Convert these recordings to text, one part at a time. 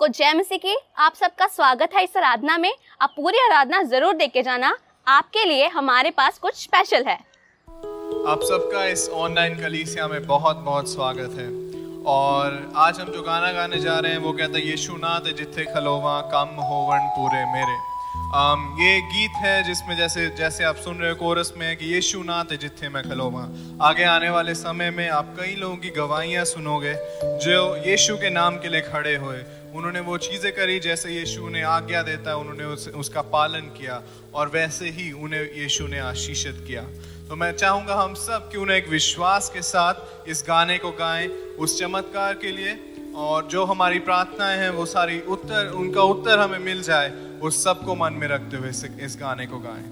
सबको जय मसीह की। आप सबका स्वागत है इस आराधना में। आप पूरी आराधना जरूर देख के जाना। आपके लिए हमारे पास कुछ स्पेशल है। आप सबका इस ऑनलाइन कलीसिया में बहुत बहुत स्वागत है। और आज हम जो गाना गाने जा रहे हैं वो कहता है यीशु नाथ जिथे खलोवा कम होवन पूरे मेरे। ये गीत है जिसमें जैसे आप सुन रहे हो कोरस में कि यीशु नाथ जिथे मैं खलोवा। आगे आने वाले समय में आप कई लोगों की गवाहियां सुनोगे जो यीशु के नाम के लिए खड़े हुए। उन्होंने वो चीज़ें करी जैसे यीशु ने आज्ञा देता है, उन्होंने उसका पालन किया और वैसे ही उन्हें यीशु ने आशीषित किया। तो मैं चाहूँगा हम सब क्यों ना एक विश्वास के साथ इस गाने को गाएं उस चमत्कार के लिए, और जो हमारी प्रार्थनाएं हैं वो सारी उनका उत्तर हमें मिल जाए, उस सब को मन में रखते हुए इस गाने को गाएं।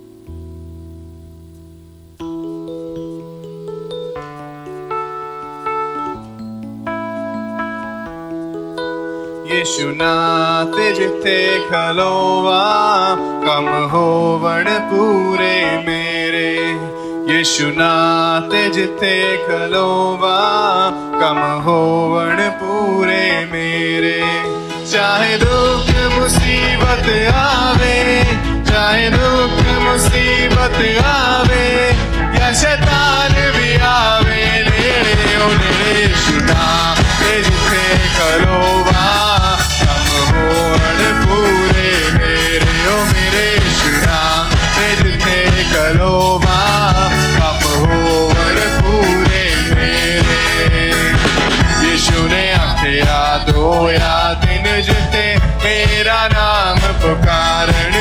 यीशु नाथ जिथे खलोवा कम होवण पूरे मेरे। यीशु नाथ जिथे खलोवा कम होवण पूरे मेरे। चाहे दुख मुसीबत आवे, चाहे दुख मुसीबत आवे, या शैतान भी आवे नेड़े ओ नेड़े। यीशु नाथ जिथे खलोवा कम होवण पूरे मेरे ओ मेरे। यीशु नाथ जिथे खलोवा यीशु ने आख्या दो या दिन जिथे मेरा नाम पुकारन।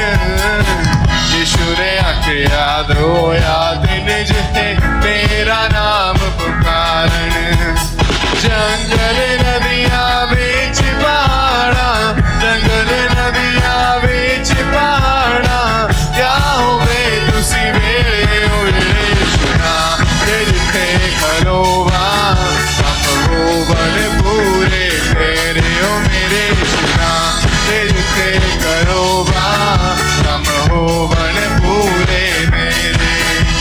यीशु ने आख्या दो या दिन जिथे मेरा नाम पुकारन। जंगल नदियां बिच पहाड़ा, जंगल नदियां बिच पहाड़ा, क्या होवे तुसी वेले ओ यीशु नाथ जिथे खलोवा होवन पूरे मेरे ओ मेरे। यीशु नाथ जिथे खलोवा कम होवन पूरे मेरे।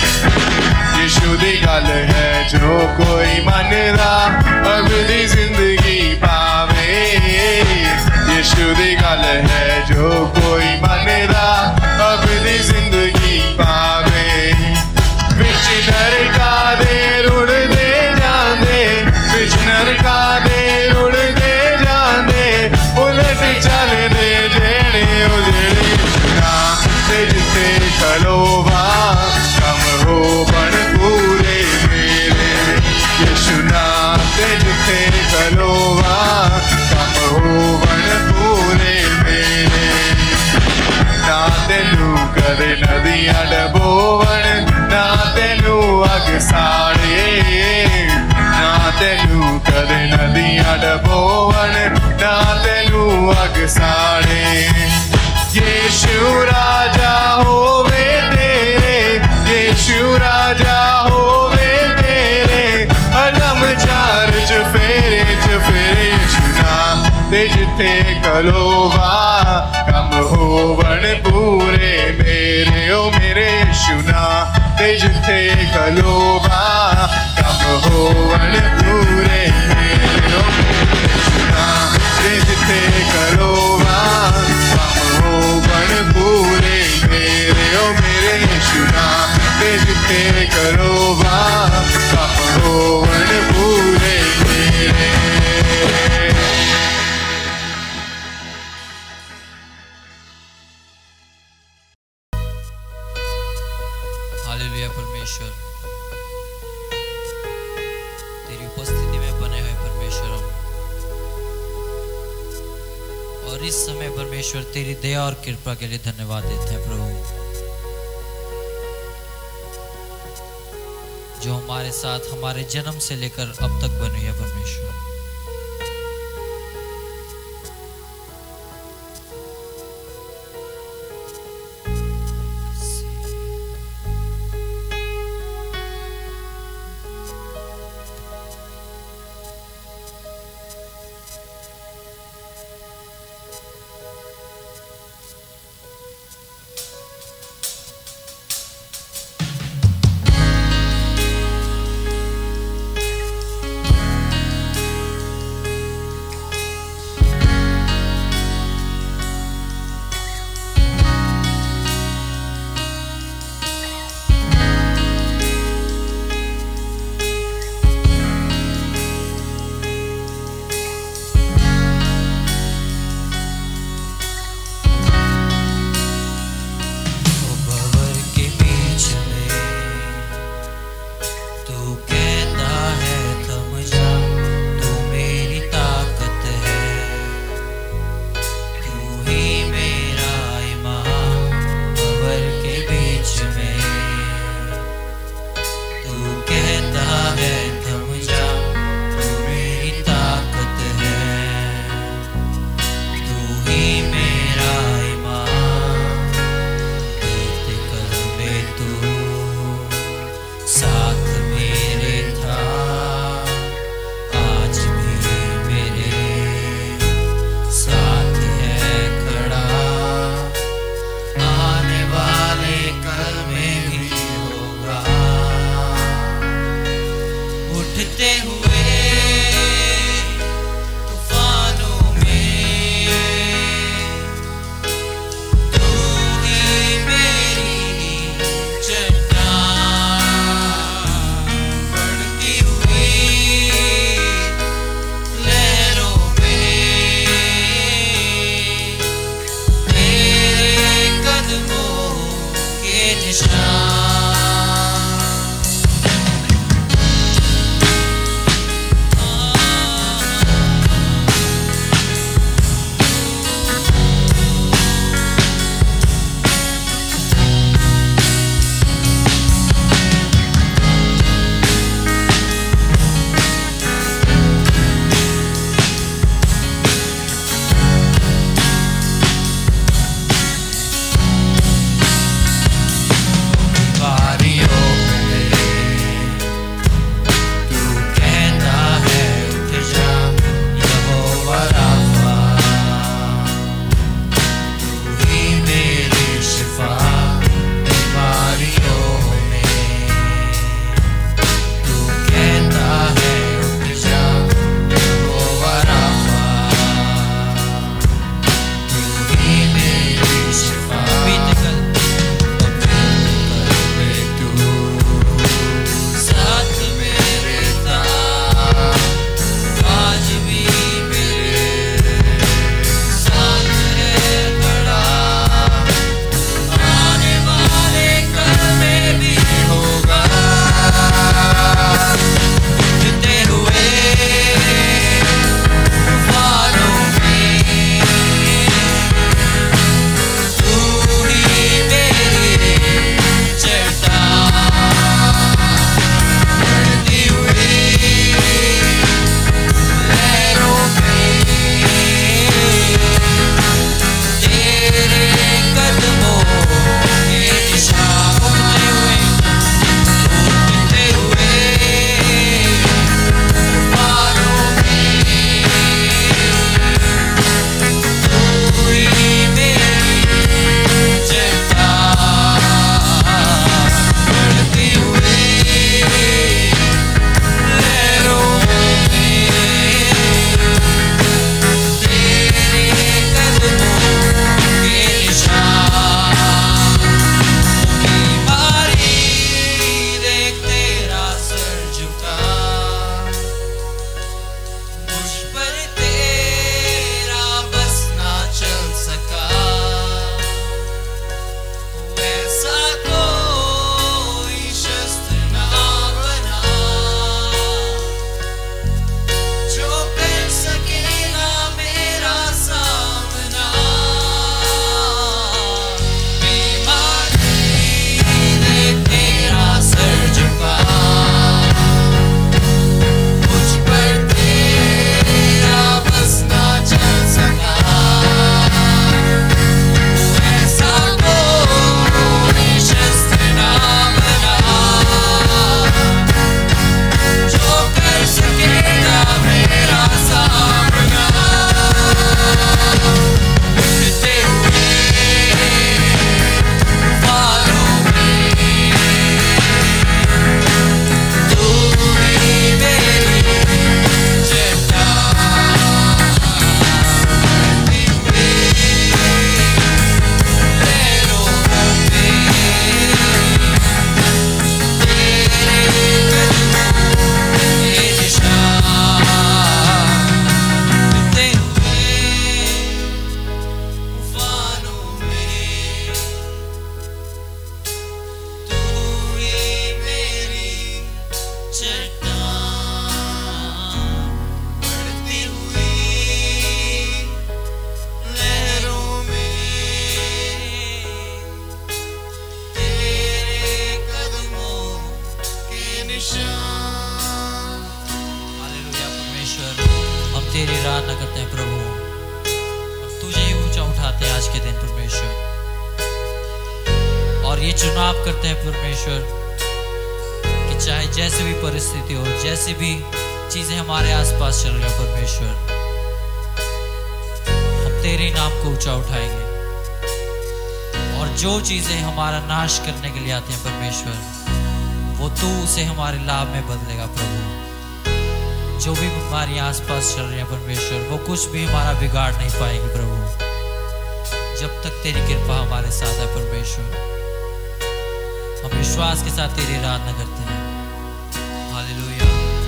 यीशु दी गल है जो कोई मनदा अगली जिंदगी पावे। यीशु दी गल है जो कोई मनदा अगली जिंदगी पावे। विच नरका दे रुड़दे जांदे, विच नरका दे रुड़दे जांदे, उलट चलदे जेड़े ओ जेड़े। यीशु नाथ जिथे खलोवा कम होवन पूरे मेरे। यीशु नाथ जिथे खलोवा कम होवन पूरे मेरे। ना तेनू कदे नदियां डबोवन, ना तेनू अग साड़े, ना तेनू कदे नदियां डबोवन, ना तेनू अग साड़े। यीशु राजा होवे तेरे, यीशु राजा होवे तेरे, अदम चार चफेरे चफेरे। यीशु नाथ जिथे खलोवा कम होवन पूरे मेरे ओ मेरे। यीशु नाथ जिथे खलोवा कम होवन पूरे मेरे ओ मेरे। यीशु नाथ जिथे खलोवा कम होवन पूरे मेरे ओ मेरे। यीशु नाथ जिथे खलोवा कम होवन पूरे मेरे। हालेलुया परमेश्वर, तेरी उपस्थिति में बने हुए परमेश्वर हम, और इस समय परमेश्वर तेरी दया और कृपा के लिए धन्यवाद देते हैं प्रभु, जो हमारे साथ हमारे जन्म से लेकर अब तक बनी है परमेश्वर। तेरी आराधना करते हैं प्रभु, और तुझे ही ऊंचा उठाते हैं आज के दिन परमेश्वर। और ये चुनाव करते हैं परमेश्वर कि चाहे जैसी भी परिस्थिति हो, जैसी भी चीजें हमारे आसपास चल रही हो परमेश्वर, हम तेरे नाम को ऊंचा उठाएंगे। और जो चीजें हमारा नाश करने के लिए आती हैं परमेश्वर, वो तू उसे हमारे लाभ में बदलेगा प्रभु। जो भी बीमारियां आसपास चल रही हैं परमेश्वर, वो कुछ भी हमारा बिगाड़ नहीं पाएंगे प्रभु, जब तक तेरी कृपा हमारे साथ है परमेश्वर। हम विश्वास के साथ तेरी आराधना करते हैं। हालेलुया।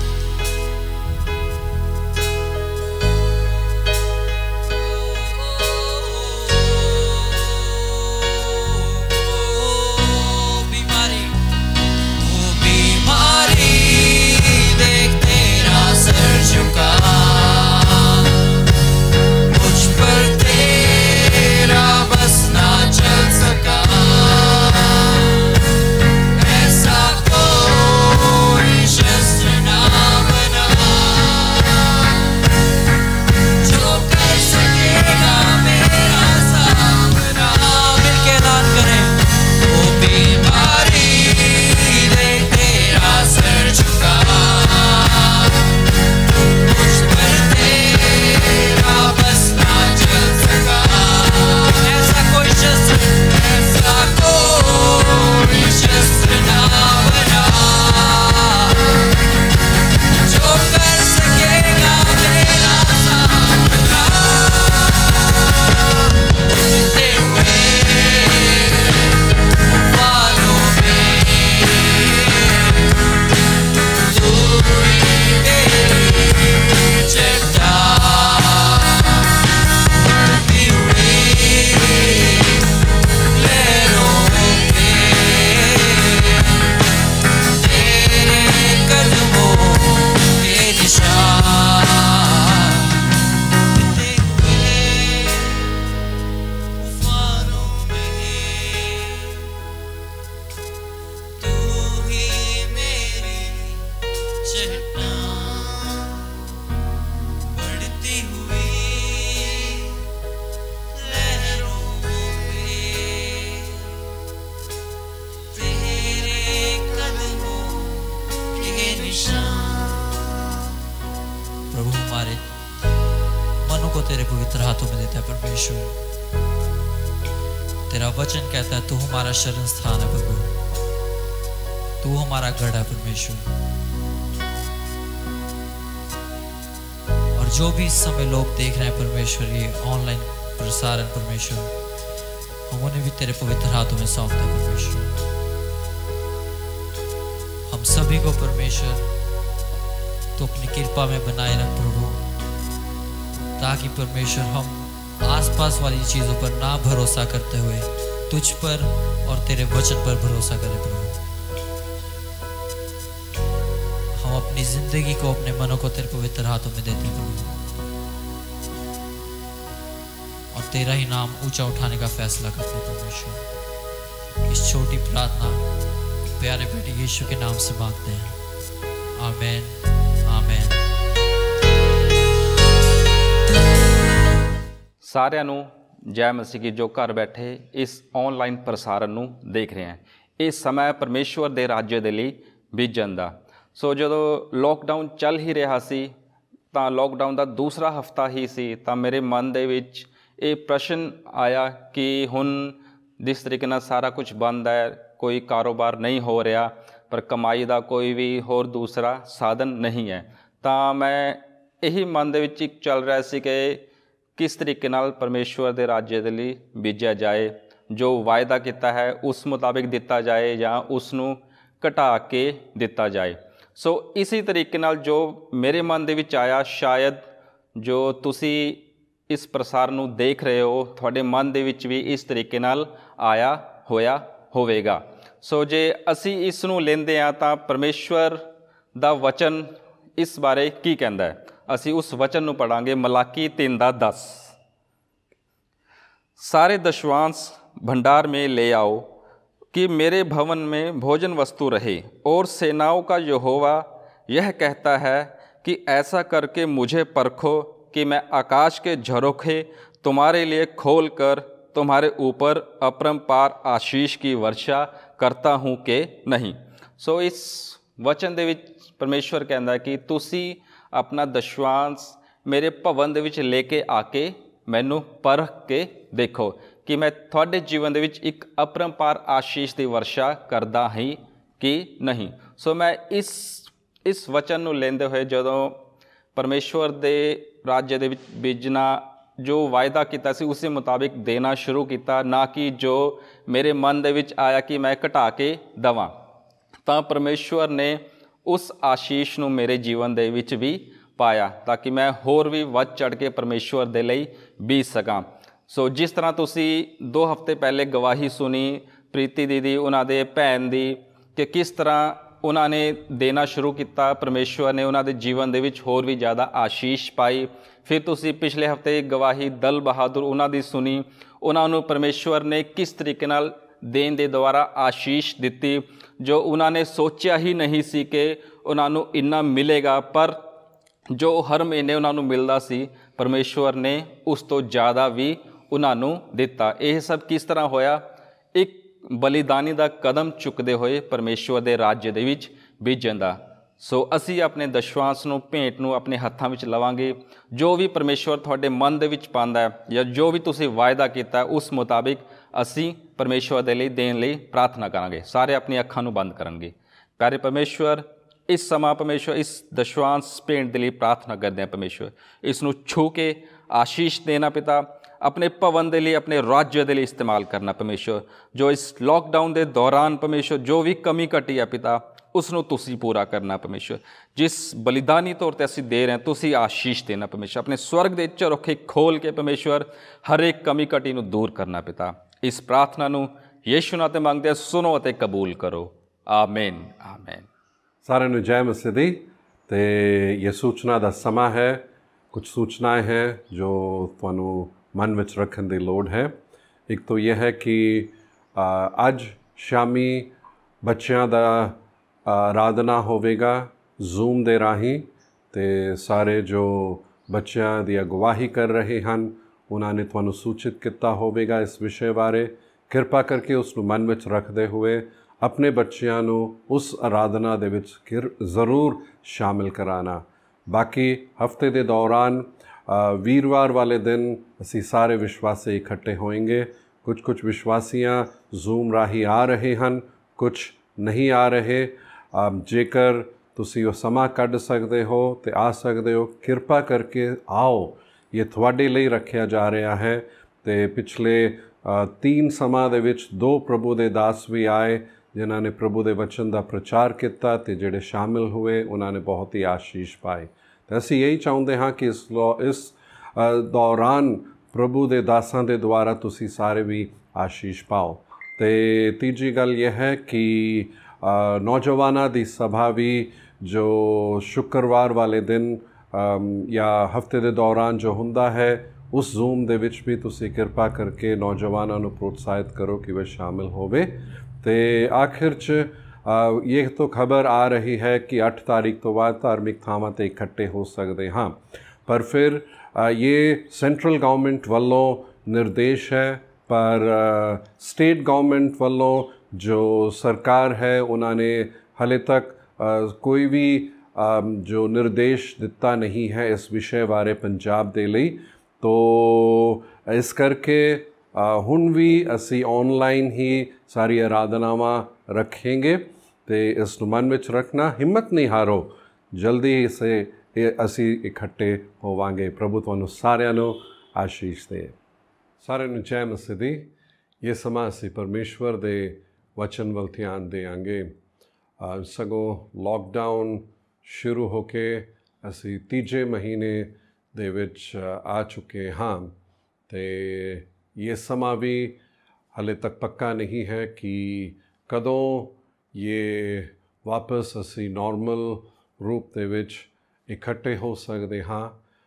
तेरे पवित्र हाथों में देता है परमेश्वर। तेरा वचन कहता है तू हमारा शरण स्थान है प्रभु, तू हमारा गढ़ है परमेश्वर। और जो भी इस समय लोग देख रहे हैं परमेश्वर, ये ऑनलाइन प्रसारण परमेश्वर, हम उन्हें भी तेरे पवित्र हाथों में सौंपते हैं परमेश्वर। हम सभी को परमेश्वर तो अपनी कृपा में बनाए रख प्रभु, ताकि परमेश्वर हम आसपास वाली चीजों पर ना भरोसा करते हुए तुझ पर और तेरे वचन पर भरोसा करें प्रभु। हम अपनी जिंदगी को, अपने मनों को तेरे पवित्र हाथों में देते हैं प्रभु, और तेरा ही नाम ऊंचा उठाने का फैसला करते हैं परमेश्वर। इस छोटी प्रार्थना प्यारे बेटे यीशु के नाम से मांगते हैं, आमीन आमीन। ਸਾਰਿਆਂ ਨੂੰ ਜੈ ਮਸੀਹ ਕੀ, ਜੋ ਘਰ ਬੈਠੇ ਇਸ ਆਨਲਾਈਨ ਪ੍ਰਸਾਰਨ ਨੂੰ ਦੇਖ ਰਹੇ ਹਨ। ਇਹ ਸਮਾਂ ਪਰਮੇਸ਼ਵਰ ਦੇ ਰਾਜ ਦੇ ਲਈ ਬੀਜਣ ਦਾ। ਸੋ ਜਦੋਂ ਲੋਕਡਾਊਨ ਚੱਲ ਹੀ ਰਿਹਾ ਸੀ ਤਾਂ ਲੋਕਡਾਊਨ ਦਾ ਦੂਸਰਾ ਹਫਤਾ ਹੀ ਸੀ, ਤਾਂ ਮੇਰੇ ਮਨ ਦੇ ਵਿੱਚ ਇਹ ਪ੍ਰਸ਼ਨ ਆਇਆ ਕਿ ਹੁਣ ਜਿਸ ਤਰੀਕੇ ਨਾਲ ਸਾਰਾ ਕੁਝ ਬੰਦ ਹੈ, ਕੋਈ ਕਾਰੋਬਾਰ ਨਹੀਂ ਹੋ ਰਿਹਾ, ਪਰ ਕਮਾਈ ਦਾ ਕੋਈ ਵੀ ਹੋਰ ਦੂਸਰਾ ਸਾਧਨ ਨਹੀਂ ਹੈ, ਤਾਂ ਮੈਂ ਇਹੀ ਮਨ ਦੇ ਵਿੱਚ ਇੱਕ ਚੱਲ ਰਿਹਾ ਸੀ ਕਿ किस तरीके नाल परमेश्वर के राज्य के लिए बीजा जाए, जो वायदा किया है उस मुताबिक दिता जाए या उसनू घटा के दिता जाए। सो इसी तरीके नाल जो मेरे मन दे विच आया, शायद जो तुसी इस प्रसार नू देख रहे हो, थोड़े मन दे विच भी इस तरीके नाल आया होया होवेगा। सो जे असी इस नू लेंदे आ तां परमेश्वर दा वचन इस बारे की कहंदा है, असी उस वचन नू पढ़ांगे। मलाकी 3:10, सारे दशवांश भंडार में ले आओ कि मेरे भवन में भोजन वस्तु रहे, और सेनाओं का यहोवा यह कहता है कि ऐसा करके मुझे परखो कि मैं आकाश के झरोखे तुम्हारे लिए खोल कर तुम्हारे ऊपर अपरंपार आशीष की वर्षा करता हूँ कि नहीं। सो इस वचन ਦੇ ਵਿੱਚ ਪਰਮੇਸ਼ਵਰ ਕਹਿੰਦਾ ਕਿ ਤੁਸੀਂ ਆਪਣਾ ਦਸ਼ਵਾਂਸ਼ ਮੇਰੇ ਭਵਨ ਦੇ ਵਿੱਚ ਲੈ ਕੇ ਆ ਕੇ ਮੈਨੂੰ ਪਰਖ ਕੇ ਦੇਖੋ ਕਿ ਮੈਂ ਤੁਹਾਡੇ ਜੀਵਨ ਦੇ ਵਿੱਚ ਇੱਕ ਅਪਰੰਪਾਰ ਆਸ਼ੀਸ਼ ਦੀ ਵਰਸ਼ਾ ਕਰਦਾ ਹੀ ਕਿ ਨਹੀਂ। ਸੋ ਮੈਂ ਇਸ ਵਚਨ ਨੂੰ ਲੈਂਦੇ ਹੋਏ ਜਦੋਂ ਪਰਮੇਸ਼ਵਰ ਦੇ ਰਾਜ ਦੇ ਵਿੱਚ ਬੀਜਣਾ ਜੋ ਵਾਅਦਾ ਕੀਤਾ ਸੀ ਉਸੇ ਮੁਤਾਬਿਕ ਦੇਣਾ ਸ਼ੁਰੂ ਕੀਤਾ, ਨਾ ਕਿ ਜੋ ਮੇਰੇ ਮਨ ਦੇ ਵਿੱਚ ਆਇਆ ਕਿ ਮੈਂ ਘਟਾ ਕੇ ਦੇਵਾਂ। ਤਾਂ ਪਰਮੇਸ਼ਵਰ ਨੇ ਉਸ ਆਸ਼ੀਸ਼ ਨੂੰ ਮੇਰੇ ਜੀਵਨ ਦੇ ਵਿੱਚ ਵੀ ਪਾਇਆ ਤਾਂ ਕਿ ਮੈਂ ਹੋਰ ਵੀ ਵੱਧ ਚੜ੍ਹ ਕੇ ਪਰਮੇਸ਼ਵਰ ਦੇ ਲਈ ਬੀਜ ਸਕਾਂ। ਸੋ ਜਿਸ ਤਰ੍ਹਾਂ ਤੁਸੀਂ 2 ਹਫ਼ਤੇ ਪਹਿਲੇ ਗਵਾਹੀ ਸੁਣੀ ਪ੍ਰੀਤੀ ਦੀਦੀ ਉਹਨਾਂ ਦੇ ਭੈਣ ਦੀ ਕਿ ਕਿਸ ਤਰ੍ਹਾਂ ਉਹਨਾਂ ਨੇ ਦੇਣਾ ਸ਼ੁਰੂ ਕੀਤਾ, ਪਰਮੇਸ਼ਵਰ ਨੇ ਉਹਨਾਂ ਦੇ ਜੀਵਨ ਦੇ ਵਿੱਚ ਹੋਰ ਵੀ ਜ਼ਿਆਦਾ ਆਸ਼ੀਸ਼ ਪਾਈ। ਫਿਰ ਤੁਸੀਂ ਪਿਛਲੇ ਹਫ਼ਤੇ ਗਵਾਹੀ ਦਲ ਬਹਾਦਰ ਉਹਨਾਂ ਦੀ ਸੁਣੀ, ਉਹਨਾਂ ਨੂੰ ਪਰਮੇਸ਼ਵਰ ਨੇ ਕਿਸ ਤਰੀਕੇ ਨਾਲ ਦੇਣ ਦੇ ਦੁਆਰਾ ਆਸ਼ੀਸ਼ ਦਿੱਤੀ ਜੋ ਉਹਨਾਂ ਨੇ ਸੋਚਿਆ ਹੀ ਨਹੀਂ ਸੀ ਕਿ ਉਹਨਾਂ ਨੂੰ ਇੰਨਾ ਮਿਲੇਗਾ, ਪਰ ਜੋ ਹਰ ਮਹੀਨੇ ਉਹਨਾਂ ਨੂੰ ਮਿਲਦਾ ਸੀ ਪਰਮੇਸ਼ਵਰ ਨੇ ਉਸ ਤੋਂ ਜ਼ਿਆਦਾ ਵੀ ਉਹਨਾਂ ਨੂੰ ਦਿੱਤਾ। ਇਹ ਸਭ ਕਿਸ ਤਰ੍ਹਾਂ ਹੋਇਆ? ਇੱਕ ਬਲੀਦਾਨੀ ਦਾ ਕਦਮ ਚੁੱਕਦੇ ਹੋਏ ਪਰਮੇਸ਼ਵਰ ਦੇ ਰਾਜ ਦੇ ਵਿੱਚ ਬੀਜਣ ਦਾ। ਸੋ ਅਸੀਂ ਆਪਣੇ ਦਸ਼ਵਾਂਸ਼ ਨੂੰ ਭੇਂਟ ਨੂੰ ਆਪਣੇ ਹੱਥਾਂ ਵਿੱਚ ਲਵਾਂਗੇ। ਜੋ ਵੀ ਪਰਮੇਸ਼ਵਰ ਤੁਹਾਡੇ ਮਨ ਦੇ ਵਿੱਚ ਪਾਉਂਦਾ ਹੈ ਜਾਂ ਜੋ ਵੀ ਤੁਸੀਂ ਵਾਅਦਾ ਕੀਤਾ ਉਸ ਮੁਤਾਬਿਕ ਅਸੀਂ ਪਰਮੇਸ਼ਵਰ ਦੇ ਲਈ ਦੇਣ ਲਈ ਪ੍ਰਾਰਥਨਾ ਕਰਾਂਗੇ। ਸਾਰੇ ਆਪਣੀ ਅੱਖਾਂ ਨੂੰ ਬੰਦ ਕਰਨਗੇ। ਪਿਆਰੇ ਪਰਮੇਸ਼ਵਰ, ਇਸ ਸਮਾਂ ਪਰਮੇਸ਼ਵਰ ਇਸ ਦਸ਼ਵਾਂਸ਼ ਭੇਂਟ ਦੇ ਲਈ ਪ੍ਰਾਰਥਨਾ ਕਰਦੇ ਹਾਂ ਪਰਮੇਸ਼ਵਰ, ਇਸ ਨੂੰ ਛੂ ਕੇ ਆਸ਼ੀਸ਼ ਦੇਣਾ ਪਿਤਾ, ਆਪਣੇ ਭਵਨ ਦੇ ਲਈ ਆਪਣੇ ਰਾਜ ਦੇ ਲਈ ਇਸਤੇਮਾਲ ਕਰਨਾ ਪਰਮੇਸ਼ਵਰ। ਜੋ ਇਸ ਲੋਕਡਾਊਨ ਦੇ ਦੌਰਾਨ ਪਰਮੇਸ਼ਵਰ ਜੋ ਵੀ ਕਮੀ ਘਟੀ ਹੈ ਪਿਤਾ ਉਸ ਨੂੰ ਤੁਸੀਂ ਪੂਰਾ ਕਰਨਾ ਪਰਮੇਸ਼ਵਰ। ਜਿਸ ਬਲੀਦਾਨੀ ਤੌਰ 'ਤੇ ਅਸੀਂ ਦੇ ਰਹੇ ਹਾਂ ਤੁਸੀਂ ਆਸ਼ੀਸ਼ ਦੇਣਾ ਪਰਮੇਸ਼ਵਰ। ਆਪਣੇ ਸਵਰਗ ਦੇ ਝਰੋਖੇ ਖੋਲ ਕੇ ਪਰਮੇਸ਼ਵਰ ਹਰੇਕ ਕਮੀ ਘਟੀ ਨੂੰ ਦੂਰ ਕਰਨਾ ਪਿਤਾ। ਇਸ ਪ੍ਰਾਰਥਨਾ ਨੂੰ ਯਿਸੂ ਨਾਮ 'ਤੇ ਮੰਗਦੇ ਹਾਂ, ਸੁਣੋ ਅਤੇ ਕਬੂਲ ਕਰੋ। ਆਮੀਨ ਆਮੀਨ। ਸਾਰਿਆਂ ਨੂੰ ਜੈ ਮਸੀਹ ਦੀ। ਅਤੇ ਇਹ ਸੂਚਨਾ ਦਾ ਸਮਾਂ ਹੈ। ਕੁਝ ਸੂਚਨਾएं ਹੈ ਜੋ ਤੁਹਾਨੂੰ ਮਨ ਵਿੱਚ ਰੱਖਣ ਦੀ ਲੋੜ ਹੈ। ਇੱਕ ਤਾਂ ਇਹ ਹੈ ਕਿ ਅੱਜ ਸ਼ਾਮੀ ਬੱਚਿਆਂ ਦਾ ਆਰਾਧਨਾ ਹੋਵੇਗਾ ਜ਼ੂਮ ਦੇ ਰਾਹੀਂ, ਅਤੇ ਸਾਰੇ ਜੋ ਬੱਚਿਆਂ ਦੀ ਅਗਵਾਈ ਕਰ ਰਹੇ ਹਨ ਉਹਨਾਂ ਨੇ ਤੁਹਾਨੂੰ ਸੂਚਿਤ ਕੀਤਾ ਹੋਵੇਗਾ ਇਸ ਵਿਸ਼ੇ ਬਾਰੇ। ਕਿਰਪਾ ਕਰਕੇ ਉਸ ਨੂੰ ਮਨ ਵਿੱਚ ਰੱਖਦੇ ਹੋਏ ਆਪਣੇ ਬੱਚਿਆਂ ਨੂੰ ਉਸ ਆਰਾਧਨਾ ਦੇ ਵਿੱਚ ਜ਼ਰੂਰ ਸ਼ਾਮਿਲ ਕਰਾਉਣਾ। ਬਾਕੀ ਹਫਤੇ ਦੇ ਦੌਰਾਨ ਵੀਰਵਾਰ ਵਾਲੇ ਦਿਨ ਅਸੀਂ ਸਾਰੇ ਵਿਸ਼ਵਾਸੀ ਇਕੱਠੇ ਹੋਏਂਗੇ। ਕੁਝ ਵਿਸ਼ਵਾਸੀਆਂ ਜ਼ੂਮ ਰਾਹੀਂ ਆ ਰਹੇ ਹਨ, ਕੁਝ ਨਹੀਂ ਆ ਰਹੇ। ਜੇਕਰ ਤੁਸੀਂ ਉਹ ਸਮਾਂ ਕੱਢ ਸਕਦੇ ਹੋ ਤੇ ਆ ਸਕਦੇ ਹੋ, ਕਿਰਪਾ ਕਰਕੇ ਆਓ। ਇਹ ਤੁਹਾਡੇ ਲਈ ਰੱਖਿਆ ਜਾ ਰਿਹਾ ਹੈ। ਅਤੇ ਪਿਛਲੇ 3 ਸਮਾਂ ਦੇ ਵਿੱਚ 2 ਪ੍ਰਭੂ ਦੇ ਦਾਸ ਵੀ ਆਏ ਜਿਨ੍ਹਾਂ ਨੇ ਪ੍ਰਭੂ ਦੇ ਵਚਨ ਦਾ ਪ੍ਰਚਾਰ ਕੀਤਾ, ਅਤੇ ਜਿਹੜੇ ਸ਼ਾਮਿਲ ਹੋਏ ਉਹਨਾਂ ਨੇ ਬਹੁਤ ਹੀ ਆਸ਼ੀਸ਼ ਪਾਏ। ਅਤੇ ਅਸੀਂ ਇਹੀ ਚਾਹੁੰਦੇ ਹਾਂ ਕਿ ਇਸ ਦੌਰਾਨ ਪ੍ਰਭੂ ਦੇ ਦਾਸਾਂ ਦੇ ਦੁਆਰਾ ਤੁਸੀਂ ਸਾਰੇ ਵੀ ਆਸ਼ੀਸ਼ ਪਾਓ। ਅਤੇ ਤੀਜੀ ਗੱਲ ਇਹ ਹੈ ਕਿ ਨੌਜਵਾਨਾਂ ਦੀ ਸਭਾ ਵੀ ਜੋ ਸ਼ੁੱਕਰਵਾਰ ਵਾਲੇ ਦਿਨ ਜਾਂ ਹਫਤੇ ਦੇ ਦੌਰਾਨ ਜੋ ਹੁੰਦਾ ਹੈ ਉਸ ਜ਼ੂਮ ਦੇ ਵਿੱਚ ਵੀ ਤੁਸੀਂ ਕਿਰਪਾ ਕਰਕੇ ਨੌਜਵਾਨਾਂ ਨੂੰ ਪ੍ਰੋਤਸਾਹਿਤ ਕਰੋ ਕਿ ਵह ਸ਼ਾਮਿਲ ਹੋਵੇ। ਅਤੇ ਆਖਿਰ 'ਚ ਇਹ ਤੋਂ ਖਬਰ ਆ ਰਹੀ ਹੈ ਕਿ 8 ਤਾਰੀਖ ਤੋਂ ਬਾਅਦ ਧਾਰਮਿਕ ਥਾਵਾਂ 'ਤੇ ਇਕੱਠੇ ਹੋ ਸਕਦੇ ਹਾਂ, ਪਰ ਫਿਰ ਇਹ ਸੈਂਟਰਲ ਗਵਰਨਮੈਂਟ ਵੱਲੋਂ ਨਿਰਦੇਸ਼ ਹੈ, ਪਰ ਸਟੇਟ ਗਵਰਨਮੈਂਟ ਵੱਲੋਂ ਜੋ ਸਰਕਾਰ ਹੈ ਉਹਨਾਂ ਨੇ ਹਾਲੇ ਤੱਕ ਕੋਈ ਵੀ ਜੋ ਨਿਰਦੇਸ਼ ਦਿੱਤਾ ਨਹੀਂ ਹੈ ਇਸ ਵਿਸ਼ੇ ਬਾਰੇ ਪੰਜਾਬ ਦੇ ਲਈ। ਤੋ ਇਸ ਕਰਕੇ ਹੁਣ ਵੀ ਅਸੀਂ ਔਨਲਾਈਨ ਹੀ ਸਾਰੀ ਆਰਾਧਨਾਵਾਂ ਰੱਖਾਂਗੇ, ਅਤੇ ਇਸ ਨੂੰ ਮਨ ਵਿੱਚ ਰੱਖਣਾ, ਹਿੰਮਤ ਨਹੀਂ ਹਾਰੋ, ਜਲਦੀ ਹੀ ਅਸੀਂ ਇਕੱਠੇ ਹੋਵਾਂਗੇ। ਪ੍ਰਭੂ ਤੁਹਾਨੂੰ ਸਾਰਿਆਂ ਨੂੰ ਆਸ਼ੀਸ਼ ਦੇ। ਸਾਰਿਆਂ ਨੂੰ ਜੈ ਮਸੀਹ ਦੀ। ਇਹ ਸਮਾਂ ਅਸੀਂ ਪਰਮੇਸ਼ਵਰ ਦੇ ਵਚਨ ਵੱਲ ਧਿਆਨ ਦੇਵਾਂਗੇ। ਸਗੋਂ ਲੋਕਡਾਊਨ ਸ਼ੁਰੂ ਹੋ ਕੇ ਅਸੀਂ 3 ਮਹੀਨੇ ਦੇ ਵਿੱਚ ਆ ਚੁੱਕੇ ਹਾਂ, ਅਤੇ ਇਹ ਸਮਾਂ ਵੀ ਹਾਲੇ ਤੱਕ ਪੱਕਾ ਨਹੀਂ ਹੈ ਕਿ ਕਦੋਂ ਇਹ ਵਾਪਸ ਅਸੀਂ ਨਾਰਮਲ ਰੂਪ ਦੇ ਵਿੱਚ ਇਕੱਠੇ ਹੋ ਸਕਦੇ ਹਾਂ।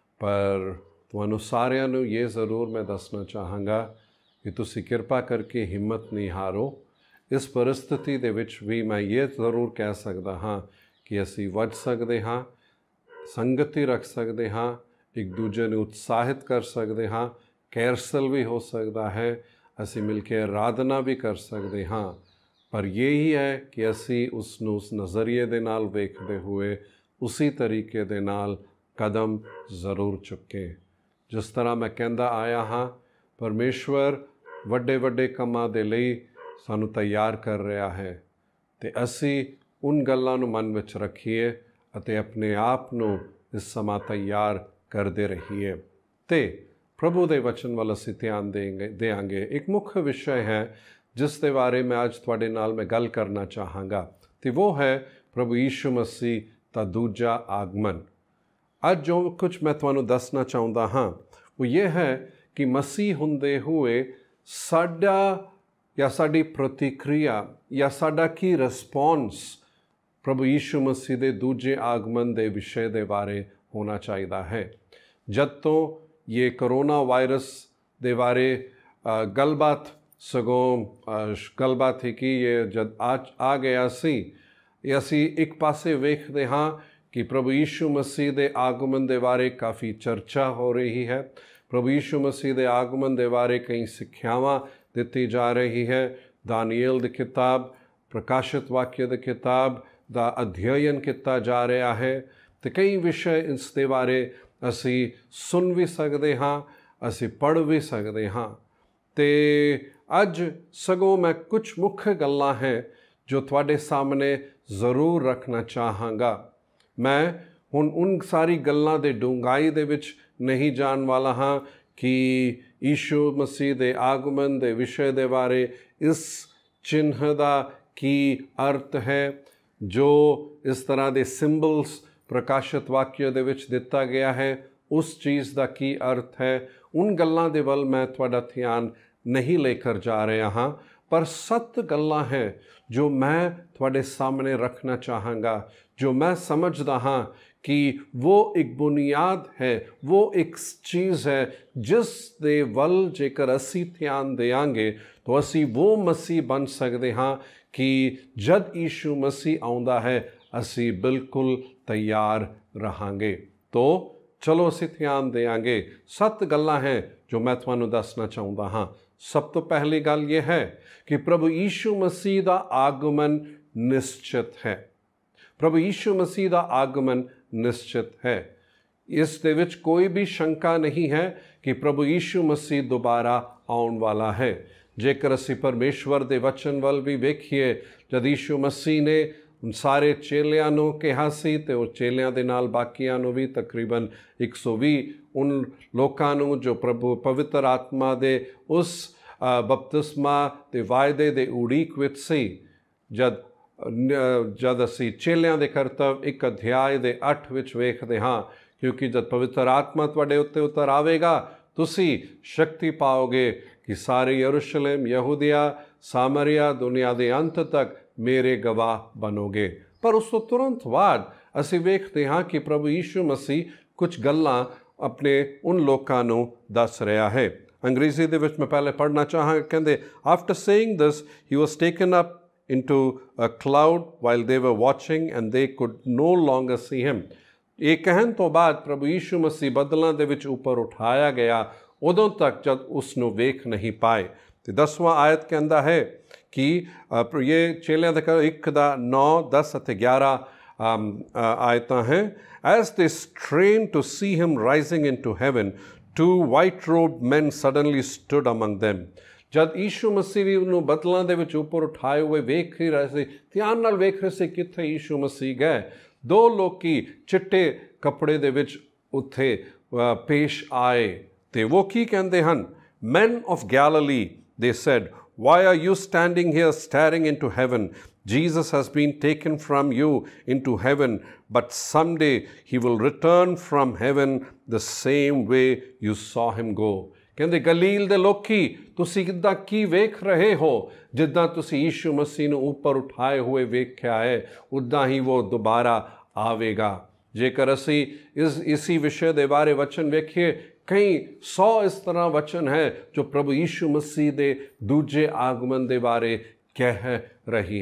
ਪਰ ਤੁਹਾਨੂੰ ਸਾਰਿਆਂ ਨੂੰ ਇਹ ਜ਼ਰੂਰ ਮੈਂ ਦੱਸਣਾ ਚਾਹਾਂਗਾ ਕਿ ਤੁਸੀਂ ਕਿਰਪਾ ਕਰਕੇ ਹਿੰਮਤ ਨਹੀਂ ਹਾਰੋ। ਇਸ ਪਰਿਸਥਿਤੀ ਦੇ ਵਿੱਚ ਵੀ ਮੈਂ ਇਹ ਜ਼ਰੂਰ ਕਹਿ ਸਕਦਾ ਹਾਂ ਕਿ ਅਸੀਂ ਵੱਧ ਸਕਦੇ ਹਾਂ, ਸੰਗਤੀ ਰੱਖ ਸਕਦੇ ਹਾਂ, ਇੱਕ ਦੂਜੇ ਨੂੰ ਉਤਸ਼ਾਹਿਤ ਕਰ ਸਕਦੇ ਹਾਂ। ਕੈਰਸਲ ਵੀ ਹੋ ਸਕਦਾ ਹੈ, ਅਸੀਂ ਮਿਲ ਕੇ ਆਰਾਧਨਾ ਵੀ ਕਰ ਸਕਦੇ ਹਾਂ। ਪਰ ਯਹੀ ਹੈ ਕਿ ਅਸੀਂ ਉਸ ਨੂੰ ਉਸ ਨਜ਼ਰੀਏ ਦੇ ਨਾਲ ਵੇਖਦੇ ਹੋਏ ਉਸੇ ਤਰੀਕੇ ਦੇ ਨਾਲ ਕਦਮ ਜ਼ਰੂਰ ਚੁੱਕੇ। ਜਿਸ ਤਰ੍ਹਾਂ ਮੈਂ ਕਹਿੰਦਾ ਆਇਆ ਹਾਂ, ਪਰਮੇਸ਼ਵਰ ਵੱਡੇ ਵੱਡੇ ਕੰਮਾਂ ਦੇ ਲਈ ਸਾਨੂੰ ਤਿਆਰ ਕਰ ਰਿਹਾ ਹੈ ਅਤੇ ਅਸੀਂ ਉਨ ਗੱਲਾਂ ਨੂੰ ਮਨ ਵਿੱਚ ਰੱਖੀਏ ਅਤੇ ਆਪਣੇ ਆਪ ਨੂੰ ਇਸ ਸਮਾਂ ਤਿਆਰ ਕਰਦੇ ਰਹੀਏ। ਅਤੇ ਪ੍ਰਭੂ ਦੇ ਵਚਨ ਵੱਲ ਅਸੀਂ ਧਿਆਨ ਦੇਵਾਂਗੇ। ਇੱਕ ਮੁੱਖ ਵਿਸ਼ਾ ਹੈ ਜਿਸ ਦੇ ਬਾਰੇ ਮੈਂ ਅੱਜ ਤੁਹਾਡੇ ਨਾਲ ਮੈਂ ਗੱਲ ਕਰਨਾ ਚਾਹਾਂਗਾ, ਅਤੇ ਉਹ ਹੈ ਪ੍ਰਭੂ ਯੀਸ਼ੂ ਮਸੀਹ ਦਾ ਦੂਜਾ ਆਗਮਨ। ਅੱਜ ਜੋ ਕੁਝ ਮੈਂ ਤੁਹਾਨੂੰ ਦੱਸਣਾ ਚਾਹੁੰਦਾ ਹਾਂ ਉਹ ਇਹ ਹੈ ਕਿ ਮਸੀਹ ਹੁੰਦੇ ਹੋਏ ਸਾਡੀ ਪ੍ਰਤੀਕਿਰਿਆ ਜਾਂ ਸਾਡਾ ਕੀ ਰਿਸਪੌਂਸ ਪ੍ਰਭੂ ਯੀਸ਼ੂ ਮਸੀਹ ਦੇ ਦੂਜੇ ਆਗਮਨ ਦੇ ਵਿਸ਼ੇ ਦੇ ਬਾਰੇ ਹੋਣਾ ਚਾਹੀਦਾ ਹੈ। ਜਦ ਤੋਂ ਇਹ ਕਰੋਨਾ ਵਾਇਰਸ ਦੇ ਬਾਰੇ ਗੱਲਬਾਤ ਗੱਲਬਾਤ ਸੀ ਕਿ ਇਹ ਜਦ ਆ ਗਿਆ ਸੀ, ਅਸੀਂ ਇੱਕ ਪਾਸੇ ਵੇਖਦੇ ਹਾਂ ਕਿ ਪ੍ਰਭੂ ਯੀਸ਼ੂ ਮਸੀਹ ਦੇ ਆਗਮਨ ਦੇ ਬਾਰੇ ਕਾਫੀ ਚਰਚਾ ਹੋ ਰਹੀ ਹੈ। ਪ੍ਰਭੂ ਯੀਸ਼ੂ ਮਸੀਹ ਦੇ ਆਗਮਨ ਦੇ ਬਾਰੇ ਕਈ ਸਿੱਖਿਆਵਾਂ ਦਿੱਤੀ ਜਾ ਰਹੀ ਹੈ। ਦਾਨੀਏਲ ਦੀ ਕਿਤਾਬ, ਪ੍ਰਕਾਸ਼ਿਤ ਵਾਕਿਆ ਦੀ ਕਿਤਾਬ ਦਾ ਅਧਿਐਨ ਕੀਤਾ ਜਾ ਰਿਹਾ ਹੈ ਅਤੇ ਕਈ ਵਿਸ਼ੇ ਇਸ ਦੇ ਬਾਰੇ ਅਸੀਂ ਸੁਣ ਵੀ ਸਕਦੇ ਹਾਂ, ਅਸੀਂ ਪੜ੍ਹ ਵੀ ਸਕਦੇ ਹਾਂ। ਅਤੇ ਅੱਜ ਸਗੋਂ ਮੈਂ ਕੁਝ ਮੁੱਖ ਗੱਲਾਂ ਹੈ ਜੋ ਤੁਹਾਡੇ ਸਾਹਮਣੇ ਜ਼ਰੂਰ ਰੱਖਣਾ ਚਾਹਾਂਗਾ। ਮੈਂ ਹੁਣ ਉਨ ਸਾਰੀ ਗੱਲਾਂ ਦੇ ਡੂੰਘਾਈ ਦੇ ਵਿੱਚ ਨਹੀਂ ਜਾਣ ਵਾਲਾ ਹਾਂ ਕਿ ਯੀਸ਼ੂ ਮਸੀਹ ਦੇ ਆਗਮਨ ਦੇ ਵਿਸ਼ੇ ਦੇ ਬਾਰੇ ਇਸ ਚਿੰਨ੍ਹ ਦਾ ਕੀ ਅਰਥ ਹੈ, ਜੋ ਇਸ ਤਰ੍ਹਾਂ ਦੇ ਸਿੰਬਲਸ ਪ੍ਰਕਾਸ਼ਿਤ ਵਾਕਿਆ ਦੇ ਵਿੱਚ ਦਿੱਤਾ ਗਿਆ ਹੈ, ਉਸ ਚੀਜ਼ ਦਾ ਕੀ ਅਰਥ ਹੈ। ਉਨ ਗੱਲਾਂ ਦੇ ਵੱਲ ਮੈਂ ਤੁਹਾਡਾ ਧਿਆਨ ਨਹੀਂ ਲੈ ਕਰ ਜਾ ਰਿਹਾ ਹਾਂ, ਪਰ 7 ਗੱਲਾਂ ਹੈ ਜੋ ਮੈਂ ਤੁਹਾਡੇ ਸਾਹਮਣੇ ਰੱਖਣਾ ਚਾਹਾਂਗਾ, ਜੋ ਮੈਂ ਸਮਝਦਾ ਹਾਂ ਕਿ ਉਹ ਇੱਕ ਬੁਨਿਆਦ ਹੈ, ਉਹ ਇੱਕ ਚੀਜ਼ ਹੈ ਜਿਸ ਦੇ ਵੱਲ ਜੇਕਰ ਅਸੀਂ ਧਿਆਨ ਦੇਵਾਂਗੇ ਤਾਂ ਅਸੀਂ ਉਹ ਮਸੀਹ ਬਣ ਸਕਦੇ ਹਾਂ ਕਿ ਜਦ ਯੀਸ਼ੂ ਮਸੀਹ ਆਉਂਦਾ ਹੈ ਅਸੀਂ ਬਿਲਕੁਲ ਤਿਆਰ ਰਹਾਂਗੇ। ਤੋ ਚਲੋ ਅਸੀਂ ਧਿਆਨ ਦੇਵਾਂਗੇ। 7 ਗੱਲਾਂ ਹੈ ਜੋ ਮੈਂ ਤੁਹਾਨੂੰ ਦੱਸਣਾ ਚਾਹੁੰਦਾ ਹਾਂ। ਸਭ ਤੋਂ ਪਹਿਲੀ ਗੱਲ ਇਹ ਹੈ ਕਿ ਪ੍ਰਭੂ ਯੀਸ਼ੂ ਮਸੀਹ ਦਾ ਆਗਮਨ ਨਿਸ਼ਚਿਤ ਹੈ। ਪ੍ਰਭੂ ਯੀਸ਼ੂ ਮਸੀਹ ਦਾ ਆਗਮਨ ਨਿਸ਼ਚਿਤ ਹੈ। ਇਸ ਦੇ ਵਿੱਚ ਕੋਈ ਵੀ ਸ਼ੰਕਾ ਨਹੀਂ ਹੈ ਕਿ ਪ੍ਰਭੂ ਯੀਸ਼ੂ ਮਸੀਹ ਦੁਬਾਰਾ ਆਉਣ ਵਾਲਾ ਹੈ। ਜੇਕਰ ਅਸੀਂ ਪਰਮੇਸ਼ਵਰ ਦੇ ਵਚਨ ਵੱਲ ਵੀ ਵੇਖੀਏ, ਜਦ ਯੀਸ਼ੂ ਮਸੀਹ ਨੇ ਸਾਰੇ ਚੇਲਿਆਂ ਨੂੰ ਕਿਹਾ ਸੀ ਅਤੇ ਉਹ ਚੇਲਿਆਂ ਦੇ ਨਾਲ ਬਾਕੀਆਂ ਨੂੰ ਵੀ, ਤਕਰੀਬਨ 120 ਉਨ ਲੋਕਾਂ ਨੂੰ ਜੋ ਪ੍ਰਭੂ ਪਵਿੱਤਰ ਆਤਮਾ ਦੇ ਉਸ ਬਪਤਿਸਮਾ ਦੇ ਵਾਅਦੇ ਦੇ ਉਡੀਕ ਵਿੱਚ ਸੀ, ਜਦ ਅਸੀਂ ਚੇਲਿਆਂ ਦੇ ਕਰਤੱਵ 1 ਅਧਿਆਇ ਦੇ 8 ਵਿੱਚ ਵੇਖਦੇ ਹਾਂ, ਕਿਉਂਕਿ ਜਦ ਪਵਿੱਤਰ ਆਤਮਾ ਤੁਹਾਡੇ ਉੱਤੇ ਉਤਰ ਆਵੇਗਾ ਤੁਸੀਂ ਸ਼ਕਤੀ ਪਾਓਗੇ ਕਿ ਸਾਰੇ ਯਰੂਸ਼ਲਮ, ਯਹੂਦੀਆ, ਸਾਮਰੀਆ, ਦੁਨੀਆ ਦੇ ਅੰਤ ਤੱਕ ਮੇਰੇ ਗਵਾਹ ਬਣੋਗੇ। ਪਰ ਉਸ ਤੋਂ ਤੁਰੰਤ ਬਾਅਦ ਅਸੀਂ ਵੇਖਦੇ ਹਾਂ ਕਿ ਪ੍ਰਭੂ ਯੀਸ਼ੂ ਮਸੀਹ ਕੁਝ ਗੱਲਾਂ ਆਪਣੇ ਉਨ ਲੋਕਾਂ ਨੂੰ ਦੱਸ ਰਿਹਾ ਹੈ। ਅੰਗਰੇਜ਼ੀ ਦੇ ਵਿੱਚ ਮੈਂ ਪਹਿਲੇ ਪੜ੍ਹਨਾ ਚਾਹਾਂਗਾ। ਕਹਿੰਦੇ, after saying this he was taken up into a cloud while they were watching and they could no longer see him। ਇਹ ਕਹਿਣ ਤੋਂ ਬਾਅਦ ਪ੍ਰਭੂ ਯੀਸ਼ੂ ਮਸੀਹ ਬੱਦਲਾਂ ਦੇ ਵਿੱਚ ਉੱਪਰ ਉਠਾਇਆ ਗਿਆ, ਉਦੋਂ ਤੱਕ ਜਦ ਉਸ ਨੂੰ ਵੇਖ ਨਹੀਂ ਪਾਏ। ਅਤੇ 10ਵਾਂ ਆਇਤ ਕਹਿੰਦਾ ਹੈ ਕਿ ਇਹ ਚੇਲਿਆਂ ਦੇ 1 ਦਾ 9, 10 ਅਤੇ 11 ਆਇਤਾਂ ਹੈ। As they strained to see him rising into heaven, 2 white-robed men suddenly stood among them। ਜਦ ਯੀਸ਼ੂ ਮਸੀਹ ਵੀ ਉਹਨੂੰ ਬੱਦਲਾਂ ਦੇ ਵਿੱਚ ਉੱਪਰ ਉਠਾਏ ਹੋਏ ਵੇਖ ਹੀ ਰਹੇ ਸੀ, ਧਿਆਨ ਨਾਲ ਵੇਖ ਰਹੇ ਸੀ ਕਿੱਥੇ ਯੀਸ਼ੂ ਮਸੀਹ ਗਏ। 2 ਲੋਕੀ ਚਿੱਟੇ ਕੱਪੜੇ ਦੇ ਵਿੱਚ ਉੱਥੇ ਪੇਸ਼ ਆਏ ਅਤੇ ਉਹ ਕੀ ਕਹਿੰਦੇ ਹਨ? Men of Galilee, they said, why are you standing here staring into heaven? Jesus has been taken from you into heaven, but someday he will return from heaven the same way you saw him go। ਕਹਿੰਦੇ, ਗਲੀਲ ਦੇ ਲੋਕੀ, ਤੁਸੀਂ ਕਿੱਦਾਂ ਕੀ ਵੇਖ ਰਹੇ ਹੋ? ਜਿੱਦਾਂ ਤੁਸੀਂ ਯੀਸ਼ੂ ਮਸੀਹ ਨੂੰ ਉੱਪਰ ਉਠਾਏ ਹੋਏ ਵੇਖਿਆ ਹੈ, ਉੱਦਾਂ ਹੀ ਉਹ ਦੁਬਾਰਾ ਆਵੇਗਾ। ਜੇਕਰ ਅਸੀਂ ਇसी ਵਿਸ਼ੇ ਦੇ ਬਾਰੇ ਵਚਨ ਵੇਖੀਏ, ਕਈ 100 ਇਸ ਤਰ੍ਹਾਂ ਵਚਨ ਹੈ ਜੋ ਪ੍ਰਭੂ ਯੀਸ਼ੂ ਮਸੀਹ ਦੇ ਦੂਜੇ ਆਗਮਨ ਦੇ ਬਾਰੇ ਕਹਿ ਰਹੀ ਹੈ।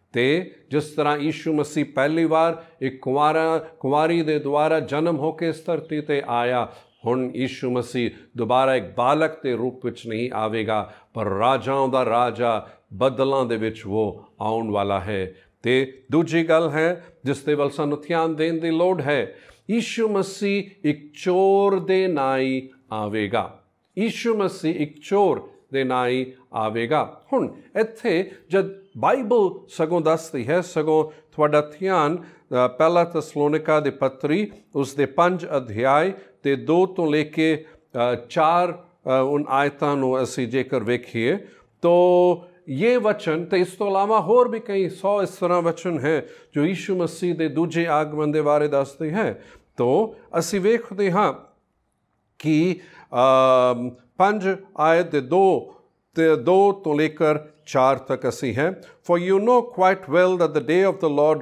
ਤੇ ਜਿਸ ਤਰ੍ਹਾਂ ਯੀਸ਼ੂ ਮਸੀਹ ਪਹਿਲੀ ਵਾਰ ਇੱਕ ਕੁਆਰੀ ਦੇ ਦੁਆਰਾ ਜਨਮ ਹੋ ਕੇ ਇਸ ਧਰਤੀ ਤੇ ਆਇਆ, ਹੁਣ ਯੀਸ਼ੂ ਮਸੀਹ ਦੁਬਾਰਾ ਇੱਕ ਬਾਲਕ ਦੇ ਰੂਪ ਵਿੱਚ ਨਹੀਂ ਆਵੇਗਾ, ਪਰ ਰਾਜਾਵਾਂ ਦਾ ਰਾਜਾ ਬੱਦਲਾਂ ਦੇ ਵਿੱਚ ਉਹ ਆਉਣ ਵਾਲਾ ਹੈ। ਤੇ ਦੂਜੀ ਗੱਲ ਹੈ ਜਿਸ ਦੇ ਵੱਲ ਸਾਨੂੰ ਧਿਆਨ ਦੇਣ ਦੀ ਲੋੜ ਹੈ, ਯੀਸ਼ੂ ਮਸੀਹ ਇੱਕ ਚੋਰ ਦੇ ਨਾਈ ਆਵੇਗਾ। ਯੀਸ਼ੂ ਮਸੀਹ ਇੱਕ ਚੋਰ ਦੇ ਨਾਈ ਆਵੇਗਾ। ਹੁਣ ਇੱਥੇ ਜਦ ਬਾਈਬਲ ਸਗੋਂ ਦੱਸਦੀ ਹੈ, ਸਗੋਂ ਤੁਹਾਡਾ ਧਿਆਨ ਪਹਿਲਾ ਤਸਲੋਨਿਕਾ ਦੇ ਪੱਤਰੀ ਉਸ ਦੇ 5 ਅਧਿਆਇ ਤੇ 2 ਤੋਂ ਲੈ ਕੇ 4 ਉਨ ਆਇਤਾਂ ਨੂੰ ਅਸੀਂ ਜੇਕਰ ਵੇਖੀਏ तो ये वचन तो इस तो इलावा होर भी कई 100 इस तरह वचन है जो यीशु मसीह दे दूजे आगमन दे बारे दसते हैं। तो असी वेखते हाँ कि 5 आयत दे 2 तो लेकर 4 तक असी हैं। For you know quite well that the day of the Lord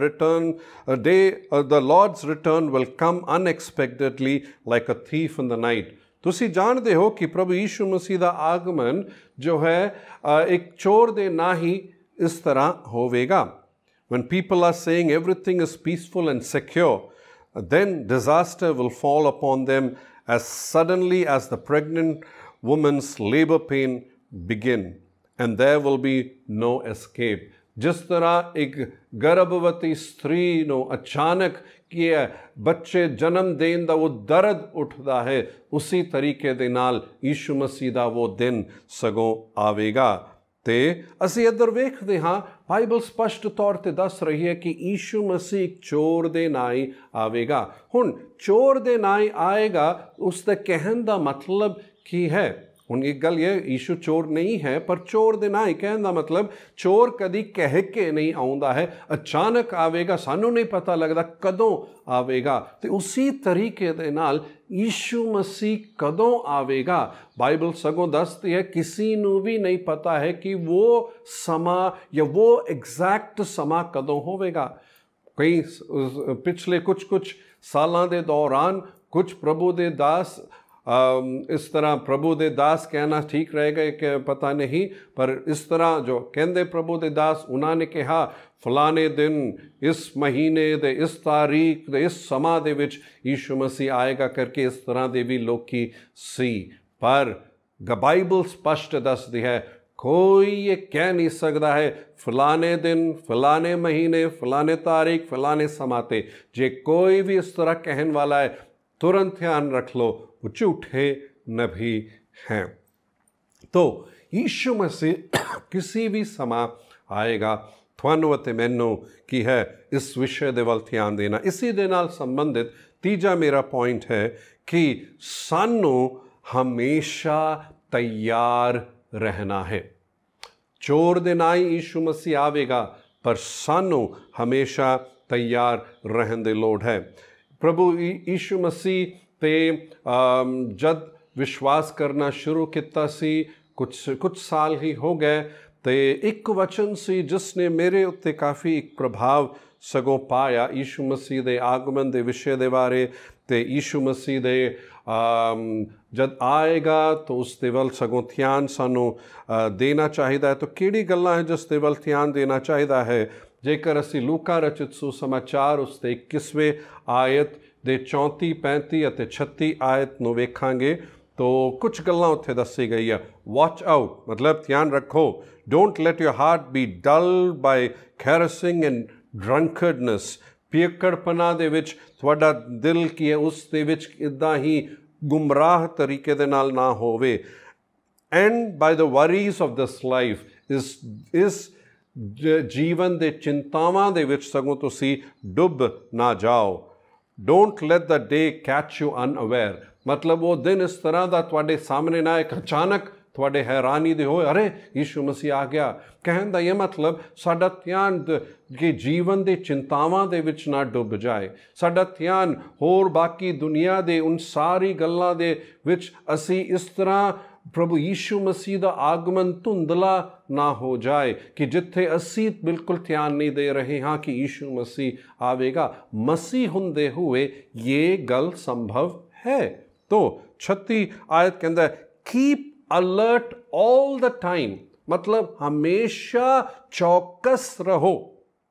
the Lord's return will come unexpectedly like a thief in the night। ਤੁਸੀਂ ਜਾਣਦੇ ਹੋ ਕਿ ਪ੍ਰਭੂ ਯੀਸ਼ੂ ਮਸੀਹ ਦਾ ਆਗਮਨ ਜੋ ਹੈ ਇੱਕ ਚੋਰ ਦੇ ਨਾ ਹੀ ਇਸ ਤਰ੍ਹਾਂ ਹੋਵੇਗਾ। When people are saying everything is peaceful and secure, then disaster will fall upon them as suddenly as the pregnant woman's labor pain begin, and there will be no escape। जिस तरह एक गर्भवती स्त्री ਨੂੰ अचानक कि बच्चे जन्म देन ਦਾ वो दर्द उठता है, उसी तरीके ਦੇ ਨਾਲ यीशु मसीह ਦਾ वो दिन सगों आवेगा। ਤੇ ਅਸੀਂ ਇੱਧਰ ਵੇਖਦੇ ਹਾਂ ਬਾਈਬਲ ਸਪਸ਼ਟ ਤੌਰ ਤੇ ਦੱਸ ਰਹੀ ਹੈ ਕਿ ਯੀਸ਼ੂ ਮਸੀਹ ਇੱਕ ਚੋਰ ਦੇ ਨਾਈ ਆਵੇਗਾ। ਹੁਣ ਚੋਰ ਦੇ ਨਾਈ ਆਏਗਾ, ਉਸ ਦੇ ਕਹਿਣ ਦਾ ਮਤਲਬ ਕੀ ਹੈ? ਹੁਣ ਇੱਕ ਗੱਲ ਇਹ, ਯੀਸ਼ੂ ਚੋਰ ਨਹੀਂ ਹੈ, ਪਰ ਚੋਰ ਦੇ ਨਾਈ ਕਹਿਣ ਦਾ ਮਤਲਬ ਚੋਰ ਕਦੀ ਕਹਿ ਕੇ ਨਹੀਂ ਆਉਂਦਾ ਹੈ, ਅਚਾਨਕ ਆਵੇਗਾ, ਸਾਨੂੰ ਨਹੀਂ ਪਤਾ ਲੱਗਦਾ ਕਦੋਂ ਆਵੇਗਾ। ਤੇ ਉਸੀ ਤਰੀਕੇ ਦੇ ਨਾਲ ਯੀਸ਼ੂ ਮਸੀਹ ਕਦੋਂ ਆਵੇਗਾ ਬਾਈਬਲ ਸਗੋਂ ਦੱਸਦੀ ਹੈ ਕਿਸੇ ਨੂੰ ਵੀ ਨਹੀਂ ਪਤਾ ਹੈ ਕਿ ਉਹ ਸਮਾਂ ਜਾਂ ਉਹ ਐਗਜ਼ੈਕਟ ਸਮਾਂ ਕਦੋਂ ਹੋਵੇਗਾ। ਕਈ ਪਿਛਲੇ ਕੁਝ ਸਾਲਾਂ ਦੇ ਦੌਰਾਨ ਕੁਝ ਪ੍ਰਭੂ ਦੇ ਦਾਸ इस तरह प्रभु दे दास कहना ठीक रहेगा कि पता नहीं, पर इस तरह जो कहते प्रभु दे दास उन्होंने कहा फलाने दिन इस महीने दे इस तारीख दे इस समा दे विच यीशु मसीह आएगा करके इस तरह दे भी लोकी सी। पर बाइबल स्पष्ट दसदी है कोई ये कह नहीं सकता है फलाने दिन फलाने महीने फलाने तारीख फलाने समाते। जे कोई भी इस तरह कहने वाला है तुरंत ध्यान रख लो वो झूठे नबी हैं। तो यीशु मसीह किसी भी समा आएगा। ਤੁਹਾਨੂੰ ਅਤੇ ਮੈਨੂੰ ਕੀ ਹੈ ਇਸ ਵਿਸ਼ੇ ਦੇ ਵੱਲ ਧਿਆਨ ਦੇਣਾ। ਇਸੇ ਦੇ ਨਾਲ ਸੰਬੰਧਿਤ ਤੀਜਾ ਮੇਰਾ ਪੁਆਇੰਟ ਹੈ ਕਿ ਸਾਨੂੰ ਹਮੇਸ਼ਾ ਤਿਆਰ ਰਹਿਣਾ ਹੈ। ਚੋਰ ਦੇ ਨਾਲ ਯੀਸ਼ੂ ਮਸੀਹ ਆਵੇਗਾ, ਪਰ ਸਾਨੂੰ ਹਮੇਸ਼ਾ ਤਿਆਰ ਰਹਿਣ ਦੀ ਲੋੜ ਹੈ। ਪ੍ਰਭੂ ਯੀਸ਼ੂ ਮਸੀਹ ਤੇ ਜਦ ਵਿਸ਼ਵਾਸ ਕਰਨਾ ਸ਼ੁਰੂ ਕੀਤਾ ਸੀ, ਕੁਝ ਸਾਲ ਹੀ ਹੋ ਗਏ, ਤੇ ਇੱਕ ਵਚਨ ਸੀ ਜਿਸ ਨੇ ਮੇਰੇ ਉੱਤੇ ਕਾਫੀ ਇੱਕ ਪ੍ਰਭਾਵ ਸਗੋਂ ਪਾਇਆ ਯੀਸ਼ੂ ਮਸੀਹ ਦੇ ਆਗਮਨ ਦੇ ਵਿਸ਼ੇ ਦੇ ਬਾਰੇ। ਤੇ ਯੀਸ਼ੂ ਮਸੀਹ ਦੇ ਜਦ ਆਏਗਾ ਤਾਂ ਉਸ ਦੇ ਵੱਲ ਸਗੋਂ ਧਿਆਨ ਸਾਨੂੰ ਦੇਣਾ ਚਾਹੀਦਾ ਹੈ। ਤਾਂ ਕਿਹੜੀ ਗੱਲਾਂ ਹੈ ਜਿਸ ਦੇ ਵੱਲ ਧਿਆਨ ਦੇਣਾ ਚਾਹੀਦਾ ਹੈ? ਜੇਕਰ ਅਸੀਂ ਲੂਕਾ ਰਚਿਤ ਸੁਸਮਾਚਾਰ ਉਸ ਦੇ 21ਵੇਂ ਆਇਤ ਦੇ 34, 35 ਅਤੇ 36 ਆਇਤ ਨੂੰ ਵੇਖਾਂਗੇ ਤਾਂ ਕੁਝ ਗੱਲਾਂ ਉੱਥੇ ਦੱਸੀ ਗਈ ਆ। ਵਾਚ ਆਊਟ ਮਤਲਬ ਧਿਆਨ ਰੱਖੋ। Don't let your heart be dull by carousing and drunkenness. ਪਿਯੱਕੜਪਨਾ ਦੇ ਵਿੱਚ ਤੁਹਾਡਾ ਦਿਲ ਕੀ ਹੈ ਉਸ ਦੇ ਵਿੱਚ ਇੱਦਾਂ ਹੀ ਗੁੰਮਰਾਹ ਤਰੀਕੇ ਦੇ ਨਾਲ ਨਾ ਹੋਵੇ। And by the worries of this life ਇਸ ਜੀਵਨ ਦੇ ਚਿੰਤਾਵਾਂ ਦੇ ਵਿੱਚ ਸਗੋਂ ਤੁਸੀਂ ਡੁੱਬ ਨਾ ਜਾਓ। Don't let the day catch you unaware ਮਤਲਬ ਉਹ ਦਿਨ ਇਸ ਤਰ੍ਹਾਂ ਦਾ ਤੁਹਾਡੇ ਸਾਹਮਣੇ ਨਾ ਇੱਕ ਅਚਾਨਕ ਤੁਹਾਡੇ ਹੈਰਾਨੀ ਦੇ ਹੋਏ ਅਰੇ ਯੀਸ਼ੂ ਮਸੀਹ ਆ ਗਿਆ। ਕਹਿਣ ਦਾ ਇਹ ਮਤਲਬ ਸਾਡਾ ਧਿਆਨ ਕਿ ਜੀਵਨ ਦੇ ਚਿੰਤਾਵਾਂ ਦੇ ਵਿੱਚ ਨਾ ਡੁੱਬ ਜਾਏ। ਸਾਡਾ ਧਿਆਨ ਹੋਰ ਬਾਕੀ ਦੁਨੀਆ ਦੇ ਉਨ ਸਾਰੀ ਗੱਲਾਂ ਦੇ ਵਿੱਚ ਅਸੀਂ ਇਸ ਤਰ੍ਹਾਂ ਪ੍ਰਭੂ ਯੀਸ਼ੂ ਮਸੀਹ ਦਾ ਆਗਮਨ ਧੁੰਦਲਾ ਨਾ ਹੋ ਜਾਏ ਕਿ ਜਿੱਥੇ ਅਸੀਂ ਬਿਲਕੁਲ ਧਿਆਨ ਨਹੀਂ ਦੇ ਰਹੇ ਹਾਂ ਕਿ ਯੀਸ਼ੂ ਮਸੀਹ ਆਵੇਗਾ। ਮਸੀਹ ਹੁੰਦੇ ਹੋਏ ਇਹ ਗੱਲ ਸੰਭਵ ਹੈ। तो 36 आयत कहता है keep alert all the time मतलब हमेशा चौकस रहो।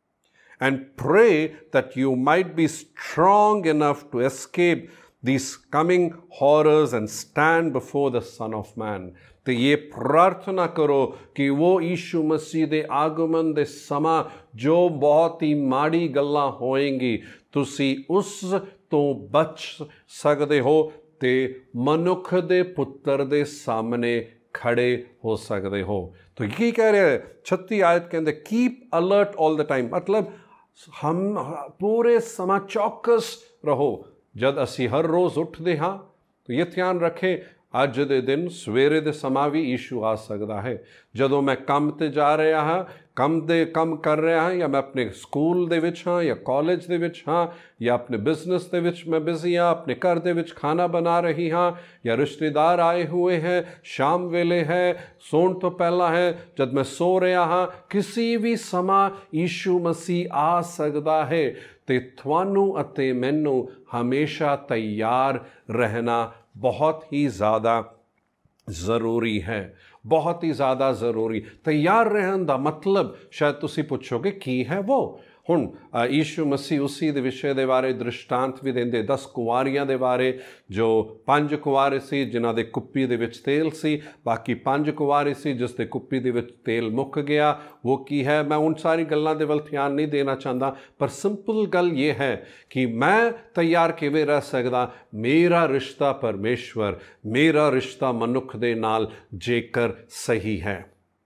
and pray that you might be strong enough to escape these coming horrors and stand before the Son of Man। तो ये प्रार्थना करो कि वो यीशु मसीह दे आगमन दे समा जो बहुत ही माड़ी गल्लां होएंगी तुसी उस तो बच सकते हो ते मनुख दे पुत्र दे सामने खड़े हो सकते हो। तो ये कह रहे हैं 36 आयत के अंदर keep alert all the time, मतलब हम पूरे समा चौकस रहो। जद असी हर रोज़ उठते हाँ तो ये ध्यान रखें अज दे दिन सवेरे दे समा भी यीशु आ सकता है। जदों मैं काम ते जा रहा हाँ, काम कर रहा हाँ, या मैं अपने स्कूल दे विच हाँ या कॉलेज दे विच हाँ या अपने बिजनेस दे विच मैं बिजी हाँ, अपने घर दे विच खाना बना रही हाँ, या रिश्तेदार आए हुए हैं, शाम वेले है, सोण तो पहला है, जब मैं सो रहा हाँ, किसी भी समा यीशु मसीह आ सकता है। ते थानू अते मैनू हमेशा तैयार रहना बहुत ही ज़्यादा ज़रूरी है, बहुत ही ज़्यादा ज़रूरी। तैयार रहन दा मतलब शायद तुसी पुछोगे की है वो। हुण यीशु मसीह उसी दे विषय दे बारे दृष्टांत भी देंदे 10 कुंवारियां दे बारे, जो 5 कुंवारे सी जिन्हां दे कुप्पी दे विच तेल सी, बाकी 5 कुंवारे सी जिस दे कुप्पी दे विच तेल मुक गया। वो की है मैं उन सारी गल्लां दे वल ध्यान नहीं देना चाहता, पर सिंपल गल ये है कि मैं तैयार किवें रह सकदा। मेरा रिश्ता परमेश्वर, मेरा रिश्ता मनुख दे नाल जेकर सही है,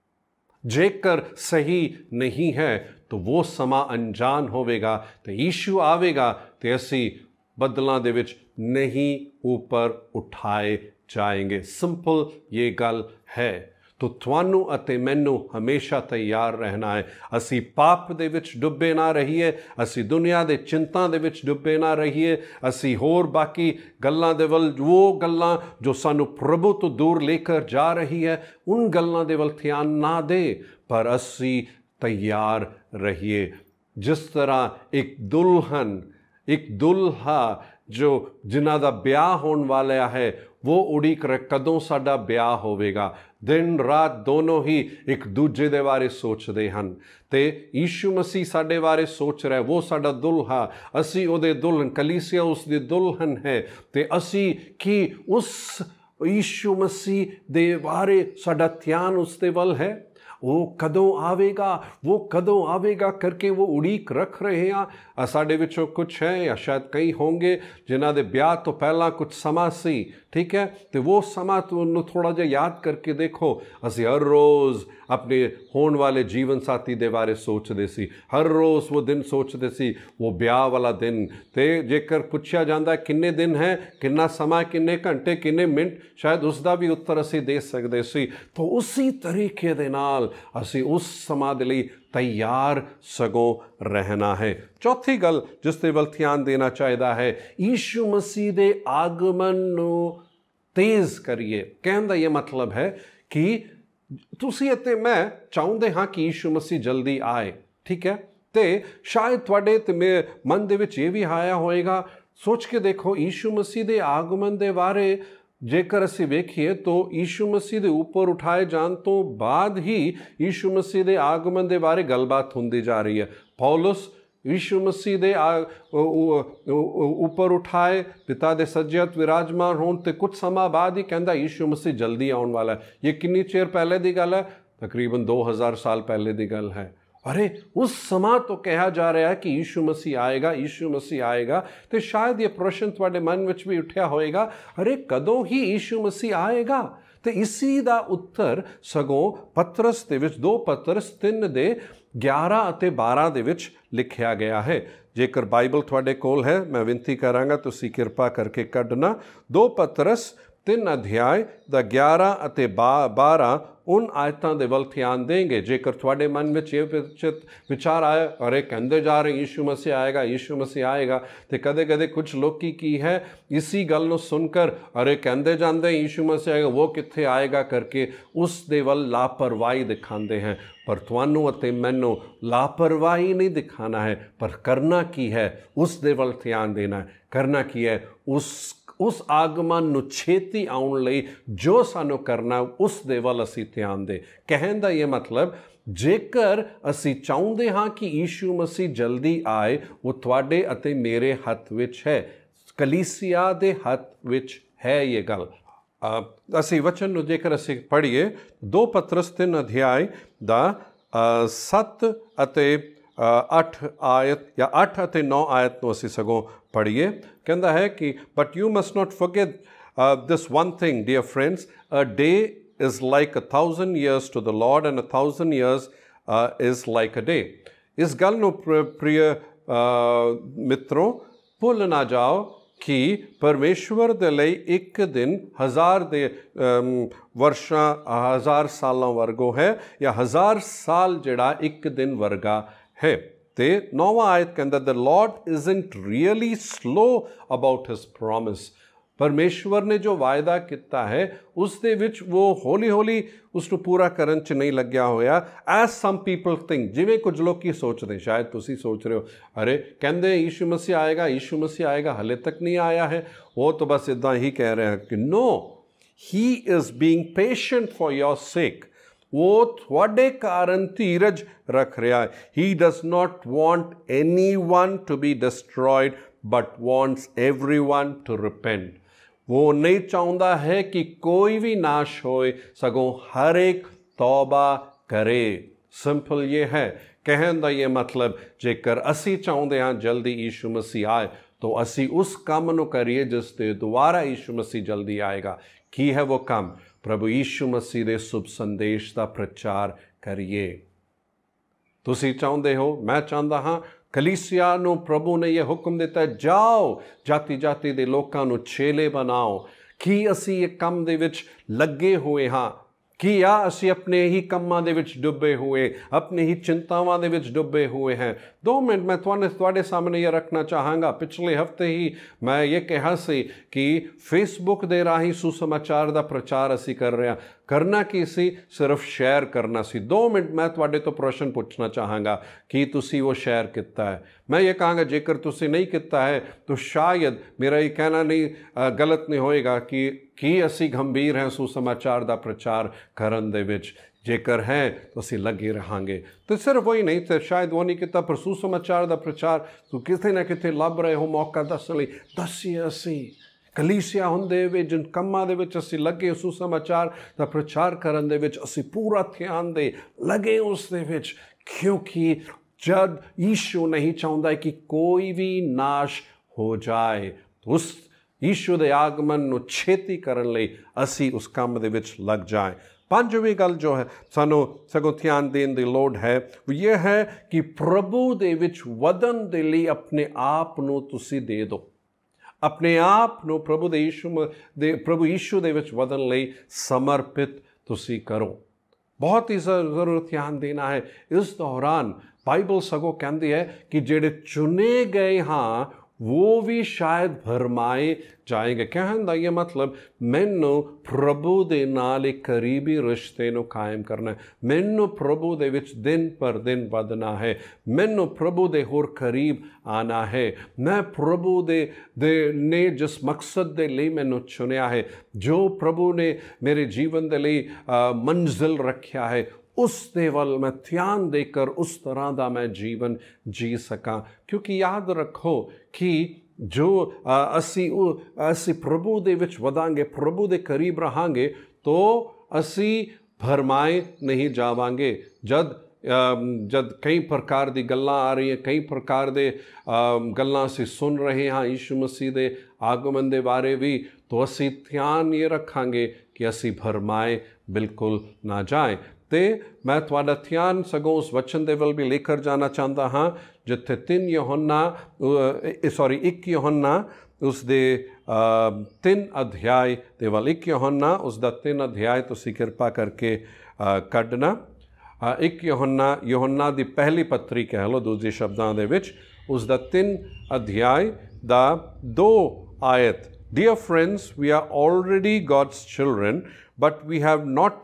जेकर सही नहीं है तो वो समा अनजान होवेगा। तो यीशु आवेगा तो असी बदलां दे विच नहीं ऊपर उठाए जाएंगे। सिंपल ये गल है। तो थानू अते मैनू हमेशा तैयार रहना है। असी पाप दे विच डुबे ना रहिए, असी दुनिया दे चिंता दे विच डुबे ना रहिए, असी होर बाकी गल्लां दे वल, वो गल्लां जो सानू प्रभु तो दूर लेकर जा रही है उन गल्लां दे वल ध्यान ना दे, पर असी तैयार रहिए। जिस तरह एक दुल्हन, एक दुल्हा जो जिन्हां दा ब्याह होने वाला है वो उड़ीक रहे कदों साडा ब्याह होवेगा। दिन रात दोनों ही एक दूजे दे बारे सोचते हैं। ते यीशु मसीह साडे बारे सोच रहा है, वो साडा दुल्हा, असी उहदे दुल्हन, कलीसिया उसदी दुल्हन है। ते असी कि उस यीशु मसीह दे बारे साडा ध्यान उसदे वल है। वो कदों आवेगा, वो कदों आवेगा करके वो उड़ीक रख रहे हैं। साडे विचों कुछ है या शायद कई होंगे जिन्हां दे ब्याह तो पहला कुछ समा सी, ठीक है, तो वो समा तो थोड़ा जिहा याद करके देखो। असी हर रोज़ अपने होने वाले जीवन साथी दे बारे सोचते सी, हर रोज़ वो दिन सोचते सी, वो ब्याह वाला दिन। ते जेकर पुछया जाता किन्ने दिन है, किन्ना समा, किन्ने घंटे, किन्ने मिनट, शायद उसका भी उत्तर असी दे सकते सी। तो उसी तरीके दे नाल असी उस समा दे लई तैयार सगों रहना है। चौथी गल जिस ते वल ध्यान देना चाहिदा है, यीशु मसीह दे आगमन नू तेज करिए। कहने दा ये मतलब है कि तुसी अते मैं चाहुंदे हाँ कि यीशु मसीह जल्दी आए, ठीक है। ते शायद तुहाडे ते मेरे मन दे विच ये भी आया होएगा, सोच के देखो यीशु मसीह दे आगमन दे बारे जेकर असी वेखिए तो यीशु मसीह दे ऊपर उठाए जान तो बाद ही यीशु मसीह दे आगमन दे बारे गलबात हुंदी जा रही है। पौलुस यीशु मसीह दे ऊपर उठाए पिता दे सज्जत विराजमान होने ते कुछ समा बाद ही कहता यीशु मसीह जल्दी आने वाला है। ये कितनी चेर पहले दी गल है? तकरीबन 2000 साल पहले दी गल है। अरे उस समा तो कहा जा रहा है कि यीशु मसीह आएगा, यीशु मसीह आएगा। तो शायद ये प्रश्न तुहाडे मन विच भी उठिया होएगा, अरे कदों ही यीशु मसीह आएगा? तो इसी दा उत्तर सगों पतरस दे विच 2 पतरस 3 दे 11 ਅਤੇ 12 ਦੇ ਵਿੱਚ ਲਿਖਿਆ ਗਿਆ ਹੈ। ਜੇਕਰ ਬਾਈਬਲ ਤੁਹਾਡੇ ਕੋਲ ਹੈ ਮੈਂ ਵਿਨਤੀ ਕਰਾਂਗਾ ਤੁਸੀਂ ਕਿਰਪਾ ਕਰਕੇ ਕੱਢਣਾ। 2 ਪਤਰਸ 3 ਅਧਿਆਇ ਦਾ 11 ਅਤੇ 12 उन आयतों के वल ध्यान देंगे। जेकर थोड़े मन में ये विचार आए, अरे कहते जा रहे यीशु मसीह आएगा, यीशु मसीह आएगा, तो कदे कदे कुछ लोग की है इसी गल को सुनकर अरे कहते जाते यीशु मसीह आएगा, वो कित्थे आएगा करके उस दे वल लापरवाही दिखाते हैं। पर तुहानू अते मैनू लापरवाही नहीं दिखाना है, पर करना की है उस दे वल ध्यान देना है। करना की है उस आगमन नू छेती आउण लई जो सानू करना उस दे वल असी ध्यान दे। कहन दा ये मतलब ਜੇਕਰ ਅਸੀਂ ਚਾਹੁੰਦੇ ਹਾਂ ਕਿ ਯੀਸ਼ੂ ਮਸੀਹ ਜਲਦੀ ਆਏ, ਉਹ ਤੁਹਾਡੇ ਅਤੇ ਮੇਰੇ ਹੱਥ ਵਿੱਚ ਹੈ, ਕਲੀਸਿਆ ਦੇ ਹੱਥ ਵਿੱਚ ਹੈ ਇਹ ਗੱਲ। ਅਸੀਂ ਵਚਨ ਨੂੰ ਜੇਕਰ ਅਸੀਂ ਪੜ੍ਹੀਏ 2 ਪਤਰਸ 3 ਅਧਿਆਇ ਦਾ 7 ਅਤੇ 8 ਆਇਤ ਜਾਂ 8 ਅਤੇ 9 ਆਇਤ ਨੂੰ ਅਸੀਂ ਸਗੋਂ ਪੜ੍ਹੀਏ। ਕਹਿੰਦਾ ਹੈ ਕਿ but you must not forget this one thing dear friends, a day is like 1,000 years to the Lord and 1,000 years is like a day। ਇਸ ਗੱਲ ਨੂੰ ਪ੍ਰਿਯ ਮਿੱਤਰੋ ਭੁੱਲ ਨਾ ਜਾਓ ਕਿ ਪਰਮੇਸ਼ਵਰ ਦੇ ਲਈ ਇੱਕ ਦਿਨ 1000 ਦੇ ਵਰਸ਼ਾਂ 1000 ਸਾਲਾਂ ਵਰਗੋ ਹੈ, ਜਾਂ 1000 ਸਾਲ ਜਿਹੜਾ ਇੱਕ ਦਿਨ ਵਰਗਾ ਹੈ। ਤੇ 9ਵਾਂ ਆਇਤ ਕਹਿੰਦਾ the Lord isn't really slow about his promise। ਪਰਮੇਸ਼ਵਰ ਨੇ ਜੋ ਵਾਅਦਾ ਕੀਤਾ ਹੈ ਉਸ ਦੇ ਵਿੱਚ ਉਹ ਹੌਲੀ ਹੌਲੀ ਉਸ ਨੂੰ ਪੂਰਾ ਕਰਨ 'ਚ ਨਹੀਂ ਲੱਗਿਆ ਹੋਇਆ। ਐਜ਼ ਸਮ ਪੀਪਲ ਥਿੰਕ, ਜਿਵੇਂ ਕੁਝ ਲੋਕੀ ਸੋਚਦੇ, ਸ਼ਾਇਦ ਤੁਸੀਂ ਸੋਚ ਰਹੇ ਹੋ ਅਰੇ ਕਹਿੰਦੇ ਯੀਸ਼ੂ ਮਸੀਹ ਆਏਗਾ, ਯੀਸ਼ੂ ਮਸੀਹ ਆਏਗਾ, ਹਲੇ ਤੱਕ ਨਹੀਂ ਆਇਆ ਹੈ, ਉਹ ਤਾਂ ਬਸ ਇੱਦਾਂ ਹੀ ਕਹਿ ਰਹੇ ਕਿ no, he is being patient for your sake. ਉਹ ਤੁਹਾਡੇ ਕਾਰਨ ਧੀਰਜ ਰੱਖ ਰਿਹਾ ਹੈ। He does not want anyone to be destroyed but wants everyone to repent. वो नहीं चाहता है कि कोई भी नाश होए, सगों हर एक तौबा करे। सिंपल ये है, कहने का ये मतलब जेकर असी चाहते हाँ जल्दी यीशु मसीह आए तो असी उस काम नूं करिए जिस ते दोबारा यीशु मसीह जल्दी आएगा। की है वो काम? प्रभु यीशु मसीह दे शुभ संदेश का प्रचार करिए। तुसी चाहते हो, मैं चाहता हाँ। कलीसिया ਨੂੰ ਪ੍ਰਭੂ ਨੇ ਇਹ ਹੁਕਮ ਦਿੱਤਾ, ਜਾਓ ਜਾਤੀ ਜਾਤੀ ਦੇ ਲੋਕਾਂ ਨੂੰ ਚੇਲੇ ਬਣਾਓ। ਕੀ ਅਸੀਂ ਇਹ ਕੰਮ ਦੇ ਵਿੱਚ ਲੱਗੇ ਹੋਏ ਹਾਂ? ਕੀ ਆ ਅਸੀਂ ਆਪਣੇ ਹੀ ਕੰਮਾਂ ਦੇ ਵਿੱਚ ਡੁੱਬੇ ਹੋਏ, ਆਪਣੀ ਹੀ ਚਿੰਤਾਵਾਂ ਦੇ ਵਿੱਚ ਡੁੱਬੇ ਹੋਏ हैं? 2 ਮਿੰਟ ਮੈਂ ਤੁਹਾਡੇ ਸਾਹਮਣੇ ਇਹ ਰੱਖਣਾ ਚਾਹਾਂਗਾ। ਪਿਛਲੇ ਹਫਤੇ ਹੀ ਮੈਂ ਇਹ ਕਿਹਾ ਸੀ ਕਿ ਫੇਸਬੁੱਕ ਦੇ ਰਾਹੀਂ ਸੁਸਮਾਚਾਰ ਦਾ ਪ੍ਰਚਾਰ ਅਸੀਂ ਕਰ ਰਹੇ ਹਾਂ। ਕਰਨਾ ਕੀ ਸੀ? ਸਿਰਫ ਸ਼ੇਅਰ ਕਰਨਾ ਸੀ। 2 ਮਿੰਟ ਮੈਂ ਤੁਹਾਡੇ ਤੋਂ ਪ੍ਰਸ਼ਨ ਪੁੱਛਣਾ ਚਾਹਾਂਗਾ ਕਿ ਤੁਸੀਂ ਉਹ ਸ਼ੇਅਰ ਕੀਤਾ ਹੈ? मैं ये कहांगा जेकर तुसी नहीं किया है तो शायद मेरा ये कहना नहीं गलत नहीं होएगा कि असी गंभीर हैं सुसमाचार का प्रचार करन दे विच। जेकर हैं तो असी लगे रहांगे। तो सिर्फ वही नहीं तो शायद वो नहीं किया, पर सुसमाचार का प्रचार तो कितने ना कितने लभ रहे हो मौका दसण लई। दसीए असी कलीसिया हुंदे वे जिन कम्मां दे विच असी लगे सुसमाचार का प्रचार करन दे विच असी पूरा ध्यान दे लगे उस दे विच, क्योंकि जब यीशु नहीं चाहता कि कोई भी नाश हो जाए तो उस यीशु के आगमन ਨੂੰ ਛੇਤੀ ਕਰਨ ਲਈ ਅਸੀਂ ਉਸ ਕੰਮ ਦੇ ਵਿੱਚ ਲੱਗ ਜਾਏ। ਪੰਜਵੀਂ ਗੱਲ ਜੋ ਹੈ ਸਾਨੂੰ ਸਗੋਂ ਧਿਆਨ ਦੇਣ ਦੀ ਲੋੜ ਹੈ ਉਹ ਇਹ ਹੈ ਕਿ ਪ੍ਰਭੂ ਦੇ ਵਿੱਚ ਵਧਣ ਦੇ ਲਈ ਆਪਣੇ ਆਪ ਨੂੰ ਤੁਸੀਂ ਦੇ ਦਿਓ। ਆਪਣੇ ਆਪ ਨੂੰ ਪ੍ਰਭੂ ਯੀਸ਼ੂ ਦੇ ਵਿੱਚ ਵਧਣ ਲਈ ਸਮਰਪਿਤ ਤੁਸੀਂ ਕਰੋ। बहुत ही ज़रूर ध्यान देना है। इस दौरान बाइबल सगों कहती है कि जेड़े चुने गए हाँ वो भी शायद भरमाए जाएंगे। कहने का ये मतलब मैनू प्रभु दे नाल एक करीबी रिश्ते नू कायम करना है। मैनू प्रभु दे विच दिन पर दिन बढ़ना है। मैनू प्रभु दे होर करीब आना है। मैं प्रभु ने जिस मकसद दे लई मैनू चुनिया है, जो प्रभु ने मेरे जीवन दे लई मंजिल रखा है, उस दे वल मैं ध्यान देकर उस तरह का मैं जीवन जी सकां। क्योंकि याद रखो कि जो असी प्रभु दे विच वधांगे, प्रभु दे करीब रहांगे तो असी भरमाए नहीं जावांगे। जब कई प्रकार दी गल्लां आ रही हैं, कई प्रकार दे गल्लां असी सुन रहे हाँ यीशु मसीह दे आगमन दे बारे भी, तो असी ध्यान ये रखांगे कि असी भरमाए बिल्कुल ना जाए। तो मैं तुहाडा ध्यान सगों उस वचन दे वल भी लेकर जाना चाहता हाँ जिथे 1 यूहन्ना उस दे 3 अध्याय दे वल 1 यूहन्ना उसका 3 अध्याय तुसी कृपा करके कढ़ना। 1 यूहन्ना दी पहली पत्री कह लो दूसरे शब्दों दे विच उसका 3 अध्याय दा 2 आयत। Dear friends, we are already God's children, but he has not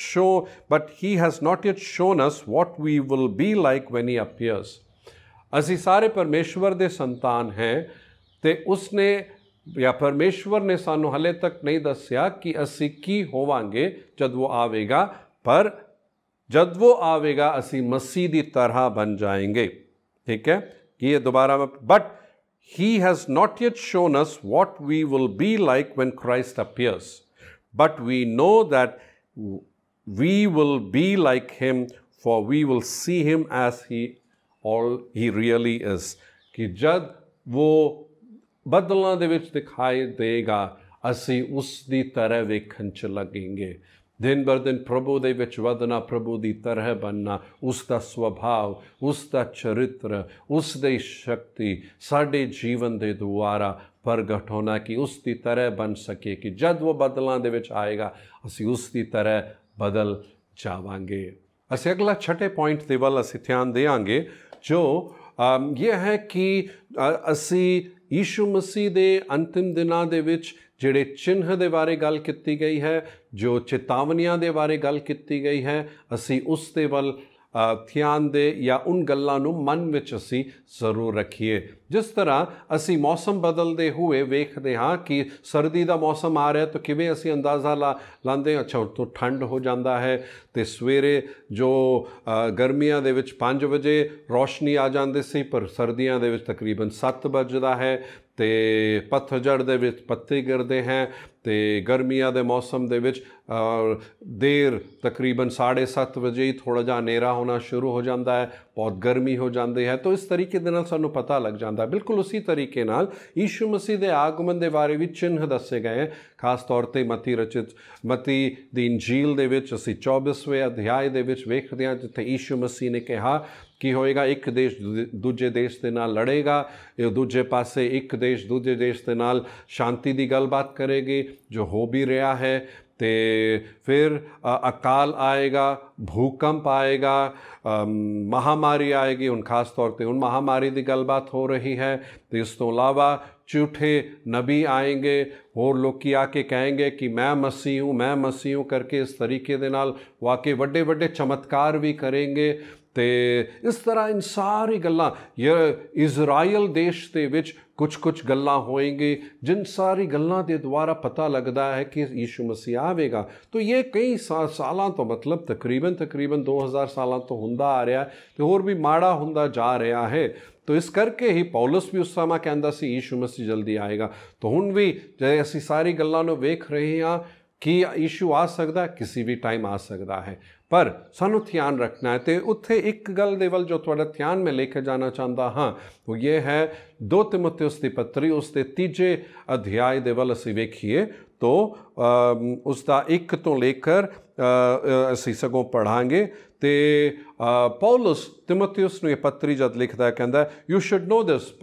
yet shown us what we will be like when he appears। ਅਸੀਂ ਸਾਰੇ ਪਰਮੇਸ਼ਵਰ ਦੇ ਸੰਤਾਨ हैं ਤੇ ਉਸਨੇ या परमेश्वर ने सानू हले तक नहीं दस्या कि असी की होवांगे जब वो आवेगा, पर जब वो आवेगा असी मसीह दी तरह बन जाएंगे। ठीक है, ये दोबारा में, but he has not yet shown us what we will be like when Christ appears, but we know that we will be like him, for we will see him as he really is। कि जब वो बदलां दे विच दिखाई देगा असी उस दी तरह वेखण च लगेंगे। दिन बर दिन प्रभु दे विच वधना, प्रभु दी तरह बनना, उसका स्वभाव, उसका चरित्र, उसकी शक्ति साडे जीवन दे द्वारा प्रगट होना कि उसकी तरह बन सके कि जब वो बदलां दे विच आएगा असी उसकी तरह बदल जावांगे। असी अगला छठे पॉइंट दे वल असी ध्यान देंगे जो ये है कि असी यीशु मसीह दे अंतिम दिनां दे विच ਜਿਹੜੇ चिन्ह ਦੇ ਬਾਰੇ ਗੱਲ ਕੀਤੀ ਗਈ ਹੈ, ਜੋ ਚੇਤਾਵਨੀਆਂ ਦੇ ਬਾਰੇ ਗੱਲ ਕੀਤੀ ਗਈ ਹੈ, ਅਸੀਂ ਉਸ ਦੇ ਵੱਲ ਧਿਆਨ ਦੇ ਜਾਂ ਉਨ ਗੱਲਾਂ ਨੂੰ ਮਨ ਵਿੱਚ ਅਸੀਂ ਜ਼ਰੂਰ ਰੱਖੀਏ। ਜਿਸ ਤਰ੍ਹਾਂ ਅਸੀਂ ਮੌਸਮ ਬਦਲਦੇ ਹੋਏ ਵੇਖਦੇ ਹਾਂ ਕਿ ਸਰਦੀ ਦਾ ਮੌਸਮ ਆ ਰਿਹਾ ਤਾਂ ਕਿਵੇਂ ਅਸੀਂ ਅੰਦਾਜ਼ਾ ਲਾਉਂਦੇ ਹਾਂ, ਅੱਛਾ ਤੋਂ ਠੰਡ ਹੋ ਜਾਂਦਾ ਹੈ ਅਤੇ ਸਵੇਰੇ ਜੋ ਗਰਮੀਆਂ ਦੇ ਵਿੱਚ 5 ਵਜੇ ਰੌਸ਼ਨੀ ਆ ਜਾਂਦੀ ਸੀ, ਪਰ ਸਰਦੀਆਂ ਦੇ ਵਿੱਚ ਤਕਰੀਬਨ 7 ਵੱਜਦਾ ਹੈ ਅਤੇ ਪੱਤਝੜ ਦੇ ਵਿੱਚ ਪੱਤੇ ਗਿਰਦੇ ਹੈ ਅਤੇ ਗਰਮੀਆਂ ਦੇ ਮੌਸਮ ਦੇ ਵਿੱਚ ਦੇਰ ਤਕਰੀਬਨ 7:30 ਵਜੇ ਹੀ ਥੋੜ੍ਹਾ ਜਿਹਾ ਹਨੇਰਾ ਹੋਣਾ ਸ਼ੁਰੂ ਹੋ ਜਾਂਦਾ ਹੈ, ਬਹੁਤ ਗਰਮੀ ਹੋ ਜਾਂਦੀ ਹੈ। ਤਾਂ ਇਸ ਤਰੀਕੇ ਦੇ ਨਾਲ ਸਾਨੂੰ ਪਤਾ ਲੱਗ ਜਾਂਦਾ। ਬਿਲਕੁਲ ਉਸੀ ਤਰੀਕੇ ਨਾਲ ਯੀਸ਼ੂ ਮਸੀਹ ਦੇ ਆਗਮਨ ਦੇ ਬਾਰੇ ਵੀ ਚਿੰਨ੍ਹ ਦੱਸੇ ਗਏ ਹੈ। ਖਾਸ ਤੌਰ 'ਤੇ ਮਤੀ ਦੀ ਇੰਜੀਲ ਦੇ ਵਿੱਚ ਅਸੀਂ 24ਵੇਂ ਅਧਿਆਏ ਦੇ ਵਿੱਚ ਵੇਖਦੇ ਹਾਂ ਜਿੱਥੇ ਯੀਸ਼ੂ ਮਸੀਹ ਨੇ ਕਿਹਾ ਕੀ ਹੋਏਗਾ, ਇੱਕ ਦੇਸ਼ ਦੂਜੇ ਦੇਸ਼ ਦੇ ਨਾਲ ਲੜੇਗਾ, ਇਹ ਦੂਜੇ ਪਾਸੇ ਇੱਕ ਦੇਸ਼ ਦੂਜੇ ਦੇਸ਼ ਦੇ ਨਾਲ ਸ਼ਾਂਤੀ ਦੀ ਗੱਲਬਾਤ ਕਰੇਗੀ ਜੋ ਹੋ ਵੀ ਰਿਹਾ ਹੈ। ਅਤੇ ਫਿਰ ਅਕਾਲ ਆਏਗਾ, ਭੂਕੰਪ ਆਏਗਾ, ਮਹਾਂਮਾਰੀ ਆਏਗੀ। ਹੁਣ ਖਾਸ ਤੌਰ 'ਤੇ ਹੁਣ ਮਹਾਂਮਾਰੀ ਦੀ ਗੱਲਬਾਤ ਹੋ ਰਹੀ ਹੈ। ਅਤੇ ਇਸ ਤੋਂ ਇਲਾਵਾ ਝੂਠੇ ਨਬੀ ਆएंगे, ਹੋਰ ਲੋਕੀ ਆ ਕੇ ਕਹੇਂਗੇ ਕਿ ਮੈਂ ਮਸੀਹ ਹੂੰ, ਮੈਂ ਮਸੀਹ ਹੂੰ ਕਰਕੇ ਇਸ ਤਰੀਕੇ ਦੇ ਨਾਲ ਵਾਕਈ ਵੱਡੇ ਵੱਡੇ ਚਮਤਕਾਰ ਵੀ ਕਰੇਂਗੇ। ਅਤੇ ਇਸ ਤਰ੍ਹਾਂ ਇਨ ਸਾਰੀ ਗੱਲਾਂ ਇਜ਼ਰਾਈਲ ਦੇਸ਼ ਦੇ ਵਿੱਚ ਕੁਛ ਗੱਲਾਂ ਹੋਏਂਗੀ ਜਿਨ ਸਾਰੀ ਗੱਲਾਂ ਦੇ ਦੁਆਰਾ ਪਤਾ ਲੱਗਦਾ ਹੈ ਕਿ ਯੀਸ਼ੂ ਮਸੀਹ ਆਵੇਗਾ। ਤਾਂ ਇਹ ਕਈ ਸਾਲਾਂ ਤੋਂ ਮਤਲਬ ਤਕਰੀਬਨ 2000 ਸਾਲਾਂ ਤੋਂ ਹੁੰਦਾ ਆ ਰਿਹਾ ਅਤੇ ਹੋਰ ਵੀ ਮਾੜਾ ਹੁੰਦਾ ਜਾ ਰਿਹਾ ਹੈ। ਤਾਂ ਇਸ ਕਰਕੇ ਹੀ ਪੌਲਸ ਵੀ ਉਸ ਸਮਾਂ ਕਹਿੰਦਾ ਸੀ ਯੀਸ਼ੂ ਮਸੀਹ ਜਲਦੀ ਆਏਗਾ। ਤਾਂ ਹੁਣ ਵੀ ਜੇ ਅਸੀਂ ਸਾਰੀ ਗੱਲਾਂ ਨੂੰ ਵੇਖ ਰਹੇ ਹਾਂ ਕਿ ਯੀਸ਼ੂ ਆ ਸਕਦਾ, ਕਿਸੇ ਵੀ ਟਾਈਮ ਆ ਸਕਦਾ ਹੈ, ਪਰ ਸਾਨੂੰ ਧਿਆਨ ਰੱਖਣਾ ਹੈ। ਅਤੇ ਉੱਥੇ ਇੱਕ ਗੱਲ ਦੇ ਵੱਲ ਜੋ ਤੁਹਾਡਾ ਧਿਆਨ ਮੈਂ ਲੈ ਕੇ ਜਾਣਾ ਚਾਹੁੰਦਾ ਹਾਂ ਉਹ ਇਹ ਹੈ 2 ਤਿਮੋਥਿਉਸ ਦੀ ਪੱਤਰੀ ਉਸ ਦੇ 3 ਅਧਿਆਏ ਦੇ ਵੱਲ ਅਸੀਂ ਵੇਖੀਏ ਤਾਂ ਉਸ ਦਾ 1 ਤੋਂ ਲੈ ਕੇ ਅਸੀਂ ਸਗੋਂ ਪੜ੍ਹਾਂਗੇ। ਅਤੇ ਪੌਲਸ ਤਿਮੋਥਿਉਸ ਨੂੰ ਇਹ ਪੱਤਰੀ ਜਦ ਲਿਖਦਾ ਕਹਿੰਦਾ ਯੂ ਸ਼ੁੱਡ ਨੋ ਦਿਸ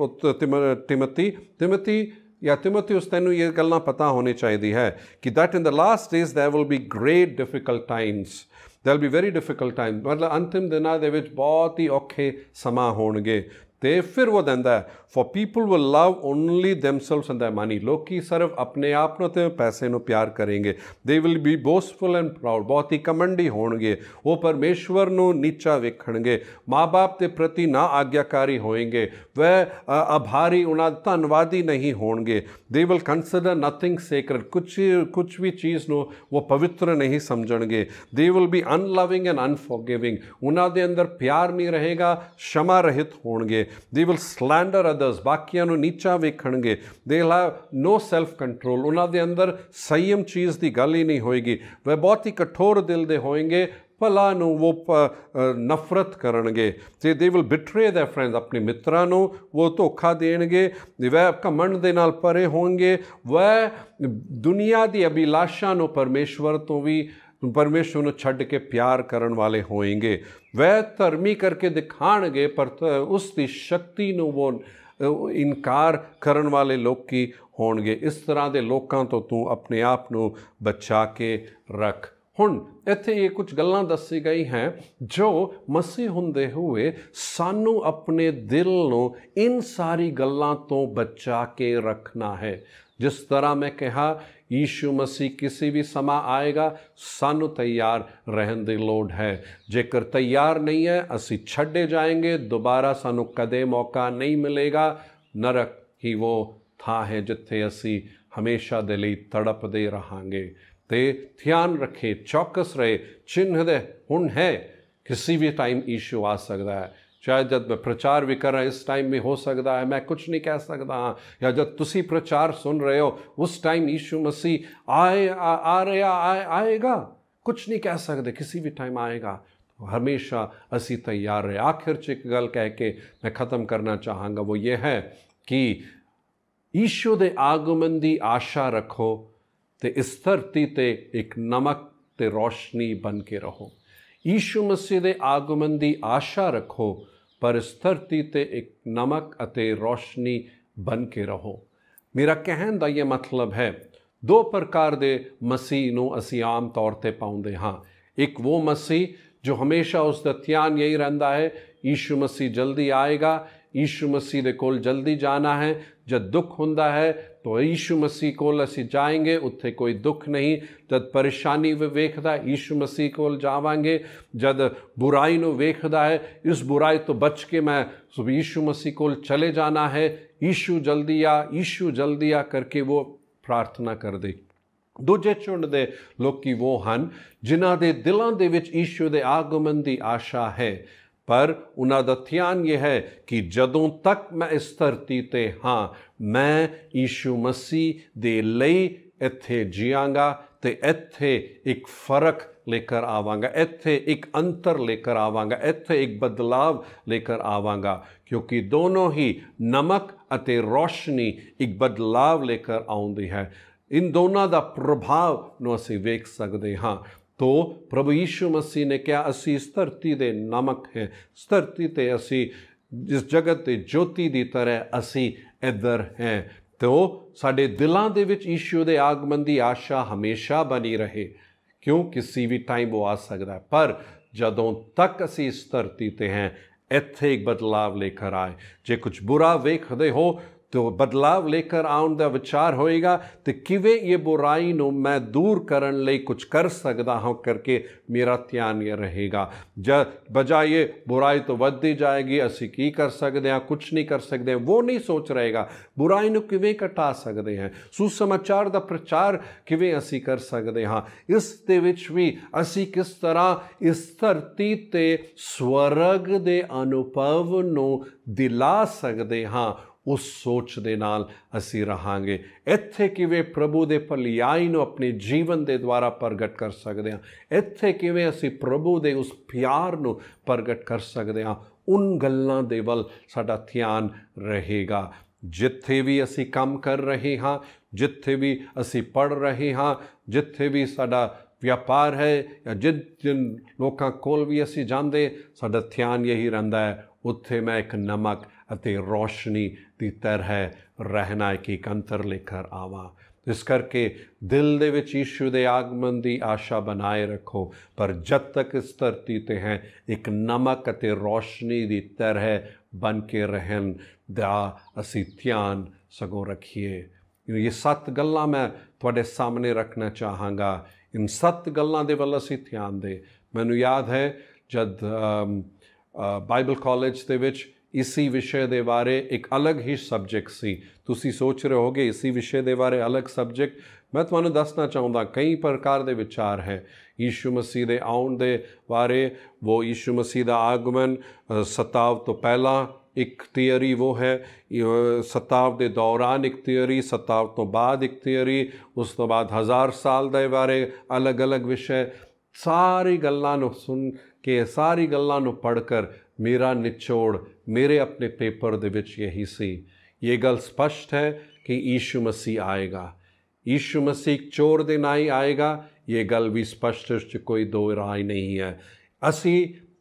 ਤਿਮੋਥੀ ਜਾਂ ਤਿਮੋਥਿਉਸ ਤੈਨੂੰ ਇਹ ਗੱਲਾਂ ਪਤਾ ਹੋਣੀ ਚਾਹੀਦੀ ਹੈ ਕਿ that in the last days there will be great difficult times, there will be very difficult time, ਮਤਲਬ ਅੰਤਿਮ ਦਿਨਾਂ ਦੇ ਵਿੱਚ ਬਹੁਤ ਹੀ ਔਖੇ ਸਮਾਂ ਹੋਣਗੇ। ਅਤੇ ਫਿਰ ਉਹ ਦਿੰਦਾ for people will love only themselves and their money, ਲੋਕੀ ਸਿਰਫ ਆਪਣੇ ਆਪ ਨੂੰ ਅਤੇ ਪੈਸੇ ਨੂੰ ਪਿਆਰ ਕਰਨਗੇ। They will be boastful and proud, ਬਹੁਤ ਹੀ ਕਮੰਡੀ ਹੋਣਗੇ। ਉਹ ਪਰਮੇਸ਼ਵਰ ਨੂੰ ਨੀਚਾ ਵੇਖਣਗੇ, ਮਾਂ ਬਾਪ ਦੇ ਪ੍ਰਤੀ ਨਾ ਆਗਿਆਕਾਰੀ ਹੋਣਗੇ, ਵਹ ਆਭਾਰੀ ਉਹਨਾਂ ਧੰਨਵਾਦੀ ਨਹੀਂ ਹੋਣਗੇ। They will consider nothing sacred, ਕੁਛ ਵੀ ਚੀਜ਼ ਨੂੰ ਉਹ ਪਵਿੱਤਰ ਨਹੀਂ ਸਮਝਣਗੇ। They will be unloving and unforgiving, ਉਹਨਾਂ ਦੇ ਅੰਦਰ ਪਿਆਰ ਨਹੀਂ ਰਹੇਗਾ, ਸ਼ਮਾ ਰਹਿਤ ਹੋਣਗੇ। ਦੇ ਵਿਲ ਸਲੈਂਡਰ ਅਦਰਸ, ਬਾਕੀਆਂ ਨੂੰ ਨੀਚਾ ਵੇਖਣਗੇ। They will have no self control, ਉਹਨਾਂ ਦੇ ਅੰਦਰ ਸੰਯਮ ਚੀਜ਼ ਦੀ ਗੱਲ ਹੀ ਨਹੀਂ ਹੋਏਗੀ। ਵਹ ਬਹੁਤ ਹੀ ਕਠੋਰ ਦਿਲ ਦੇ ਹੋਣਗੇ, ਭਲਾ ਨੂੰ ਉਹ ਨਫ਼ਰਤ ਕਰਨਗੇ। ਅਤੇ ਦੇ ਵਿਲ ਬਿਟਰੇ ਦੇਅਰ ਫਰੈਂਡਸ, ਆਪਣੇ ਮਿੱਤਰਾਂ ਨੂੰ ਉਹ ਧੋਖਾ ਦੇਣਗੇ। ਵਹ ਘਮੰਡ ਦੇ ਨਾਲ ਪਰੇ ਹੋਣਗੇ। ਵਹ ਦੁਨੀਆ ਦੀ ਅਭਿਲਾਸ਼ਾ ਨੂੰ ਪਰਮੇਸ਼ਵਰ ਨੂੰ ਛੱਡ ਕੇ ਪਿਆਰ ਕਰਨ ਵਾਲੇ ਹੋਣਗੇ। ਵਹ ਧਰਮੀ ਕਰਕੇ ਦਿਖਾਣਗੇ ਪਰ ਉਸ ਦੀ ਸ਼ਕਤੀ ਨੂੰ ਉਹ ਇਨਕਾਰ ਕਰਨ ਵਾਲੇ ਲੋਕੀ ਹੋਣਗੇ। ਇਸ ਤਰ੍ਹਾਂ ਦੇ ਲੋਕਾਂ ਤੋਂ ਤੂੰ ਆਪਣੇ ਆਪ ਨੂੰ ਬਚਾ ਕੇ ਰੱਖ। ਹੁਣ ਇੱਥੇ ਇਹ ਕੁਝ ਗੱਲਾਂ ਦੱਸੀ ਗਈ ਹੈ ਜੋ ਮਸੀਹ ਹੁੰਦੇ ਹੋਏ ਸਾਨੂੰ ਆਪਣੇ ਦਿਲ ਨੂੰ ਇਨ ਸਾਰੀ ਗੱਲਾਂ ਤੋਂ ਬਚਾ ਕੇ ਰੱਖਣਾ ਹੈ। ਜਿਸ ਤਰ੍ਹਾਂ ਮੈਂ ਕਿਹਾ ਯੀਸ਼ੂ ਮਸੀਹ ਕਿਸੇ ਵੀ ਸਮਾਂ ਆਏਗਾ, ਸਾਨੂੰ ਤਿਆਰ ਰਹਿਣ ਦੀ ਲੋੜ ਹੈ। ਜੇਕਰ ਤਿਆਰ ਨਹੀਂ ਹੈ ਅਸੀਂ ਛੱਡੇ ਜਾਏਂਗੇ, ਦੁਬਾਰਾ ਸਾਨੂੰ ਕਦੇ ਮੌਕਾ ਨਹੀਂ ਮਿਲੇਗਾ। ਨਰਕ ਹੀ ਉਹ ਥਾਂ ਹੈ ਜਿੱਥੇ ਅਸੀਂ ਹਮੇਸ਼ਾ ਦੇ ਲਈ ਤੜਪਦੇ ਰਹਾਂਗੇ। ਅਤੇ ਧਿਆਨ ਰੱਖੇ, ਚੌਕਸ ਰਹੇ, ਚਿੰਨ੍ਹ ਦੇ ਹੁਣ ਹੈ किसी भी टाइम यीशु आ सकता है। शायद जब मैं प्रचार भी कर रहा इस टाइम में हो सकता है मैं कुछ नहीं कह सकता हाँ, या जब तुसी प्रचार सुन रहे हो उस टाइम यीशु मसीह आएगा, कुछ नहीं कह सकते, किसी भी टाइम आएगा। तो हमेशा असी तैयार रहे। आखिर च एक गल कह के मैं ख़त्म करना चाहांगा, वो ये है कि यीशु दे आगमन दी आशा रखो ते इस धरती ते एक नमक ते रोशनी बन के रहो। यीशु मसीह दे आगमन दी आशा रखो पर इस धरती ते एक नमक अते रोशनी बन के रहो। मेरा कहन दा ये मतलब है दो प्रकार दे मसीह नूं असी आम तौर ते पाउंदे हाँ। एक वो मसीह जो हमेशा उसका ध्यान यही रहिंदा है यीशु मसीह जल्दी आएगा, यीशु मसीह दे कोल जल्दी जाना है। जब दुख हुंदा है तो यीशु मसीह कोल असी जाएंगे, उत्थे कोई दुख नहीं। जब परेशानी वे वेखदा यीशु मसीह कोल जावांगे। जब बुराई नूं वेखदा है इस बुराई तो बच के मैं यीशु मसीह कोल चले जाना है। यीशु जल्दी आ करके वो प्रार्थना कर दे। दूजे झुंड दे लोकी वो हन जिन्हां दे दिलां दे विच यीशु दे आगमन दी आशा है, पर उन्हां दा ध्यान यह है कि जदों तक मैं इस धरती ते हाँ मैं यीशु मसीह दे लई इत्थे जियांगा ते इत्थे एक फर्क लेकर आवांगा, इत्थे एक अंतर लेकर आवांगा, इत्थे एक बदलाव लेकर आवांगा। क्योंकि दोनों ही नमक अते रोशनी एक बदलाव लेकर आउंदी है। इन दोनों दा प्रभाव नूं असी वेख सकदे हाँ। तो प्रभु यीशु मसीह ने क्या असी इस धरती दे नमक हैं, इस धरती ते असी इस जगत दे ज्योति दी तरह असी इधर हैं। तो साडे दिलां दे विच यीशु दे आगमन दी आशा हमेशा बनी रहे। क्यों? किसी भी टाइम वो आ सकता है, पर जदों तक असी इस धरती ते हैं इत्थे एक बदलाव लेकर आए। जे कुछ बुरा वेखदे हो तो बदलाव लेकर आउण दा विचार होएगा तो किवें ये बुराई नूं मैं दूर करन लई कुछ कर सकदा हां करके मेरा ध्यान ये रहेगा। बजाय ये बुराई तो वधदी जाएगी, असी की कर सकते हैं, कुछ नहीं कर सकते, वो नहीं सोच रहेगा। बुराई नूं किवें घटा सकते हैं, सुसमाचार दा प्रचार किवें असी कर सकते हाँ। इस दे विच भी असी किस तरह इस धरती ते स्वर्ग दे अनुभव नूं दिला सकते हाँ, उस सोच दे नाल असी रहांगे। इत्थे किवें प्रभु दे भलाई नूं अपने जीवन दे द्वारा प्रगट कर सकते हैं, इत्थे किवें असी प्रभु दे उस प्यार नूं प्रगट कर सकते हैं, उन गल्लां दे वल साडा ध्यान रहेगा। जिथे भी असी काम कर रहे हाँ, जिथे भी असी पढ़ रहे हाँ, जिथे भी साडा व्यापार है या जिन लोकां कोल भी असी जांदे, साडा ध्यान यही रहिंदा है उत्थे मैं एक नमक अते रोशनी की तरह रहना है कि एक अंतर लेकर आवा। इस करके दिल दे विच यीशु दे आगमन की आशा बनाए रखो, पर जब तक इस धरती ते हैं एक नमक अते रोशनी की तरह बन के रहन दा असी ध्यान सगों रखिए। ये 7 गल्लां मैं तुहाडे सामने रखना चाहांगा। इन 7 गल्लां दे वल असी ध्यान दे। मैनूं याद है जद बाइबल कॉलेज दे विच इसी विषय दे बारे एक अलग ही सब्जेक्ट सी। तुसी सोच रहे होगे इसी विषय दे बारे अलग सब्जेक्ट, मैं तुहानूं दसना चाहुंदा कई प्रकार दे विचार हैं। यीशु मसीह दे आउण दे बारे, वो यीशु मसीह दा आगमन, सताव तो पहला एक थियरी वो है, सताव दे दौरान एक थियरी, सताव तो बाद एक थियरी, उस तो बाद 1000 साल दे बारे अलग अलग विषय। सारी गल्लां नूं सुन के, सारी गल्लां नूं पढ़कर मेरा निचोड़ मेरे अपने पेपर दे विच यही सी। ये गल स्पष्ट है कि यीशु मसीह आएगा, यीशु मसीह चोर दे नाई आएगा, ये गल भी स्पष्ट है, कोई दो राय नहीं है। असी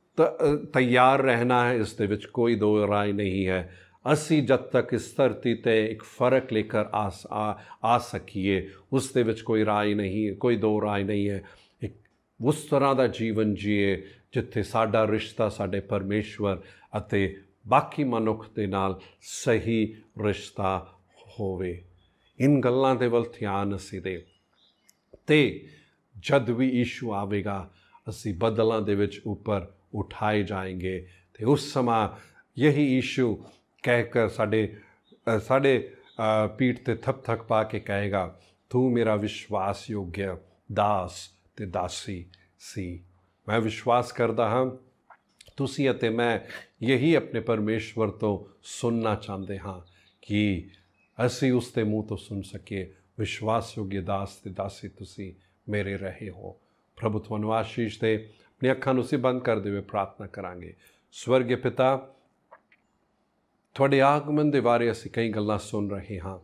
तैयार रहना है, इस दे विच कोई दो राय नहीं है। असी जब तक इस धरती ते एक फ़र्क लेकर आ सकिए उस दे विच कोई राय नहीं है, कोई दो राय नहीं है। एक उस तरह का जीवन जिए जिथे साडा रिश्ता साडे परमेश्वर अते बाकी मनुख दे नाल सही रिश्ता होवे। इन गल्लां दे वल ध्यान असी दे ते जद भी यीशु आवेगा असी बदलां दे विच ऊपर उठाए जाएंगे। ते उस समय यही यीशु कहकर साडे पीठ ते थक पा के कहेगा, तू मेरा विश्वास योग्य दास ते दासी सी। मैं विश्वास करता हाँ ਤੁਸੀਂ ਅਤੇ ਮੈਂ ਯਹੀ ਆਪਣੇ ਪਰਮੇਸ਼ਵਰ ਤੋਂ ਸੁਣਨਾ ਚਾਹੁੰਦੇ ਹਾਂ ਕਿ ਅਸੀਂ ਉਸ ਦੇ ਮੂੰਹ ਤੋਂ ਸੁਣ ਸਕੀਏ, ਵਿਸ਼ਵਾਸਯੋਗ ਦਾਸ ਤੇ ਦਾਸੀ ਤੁਸੀਂ ਮੇਰੇ ਰਹੇ ਹੋ। ਪ੍ਰਭੂ ਤੁਹਾਨੂੰ ਆਸ਼ੀਸ਼ ਦੇ। ਆਪਣੀ ਅੱਖਾਂ ਨੂੰ ਅਸੀਂ ਬੰਦ ਕਰਦੇ ਹੋਏ ਪ੍ਰਾਰਥਨਾ ਕਰਾਂਗੇ। ਸਵਰਗੀ ਪਿਤਾ, ਤੁਹਾਡੇ ਆਗਮਨ ਦੇ ਬਾਰੇ ਅਸੀਂ ਕਈ ਗੱਲਾਂ ਸੁਣ ਰਹੇ ਹਾਂ।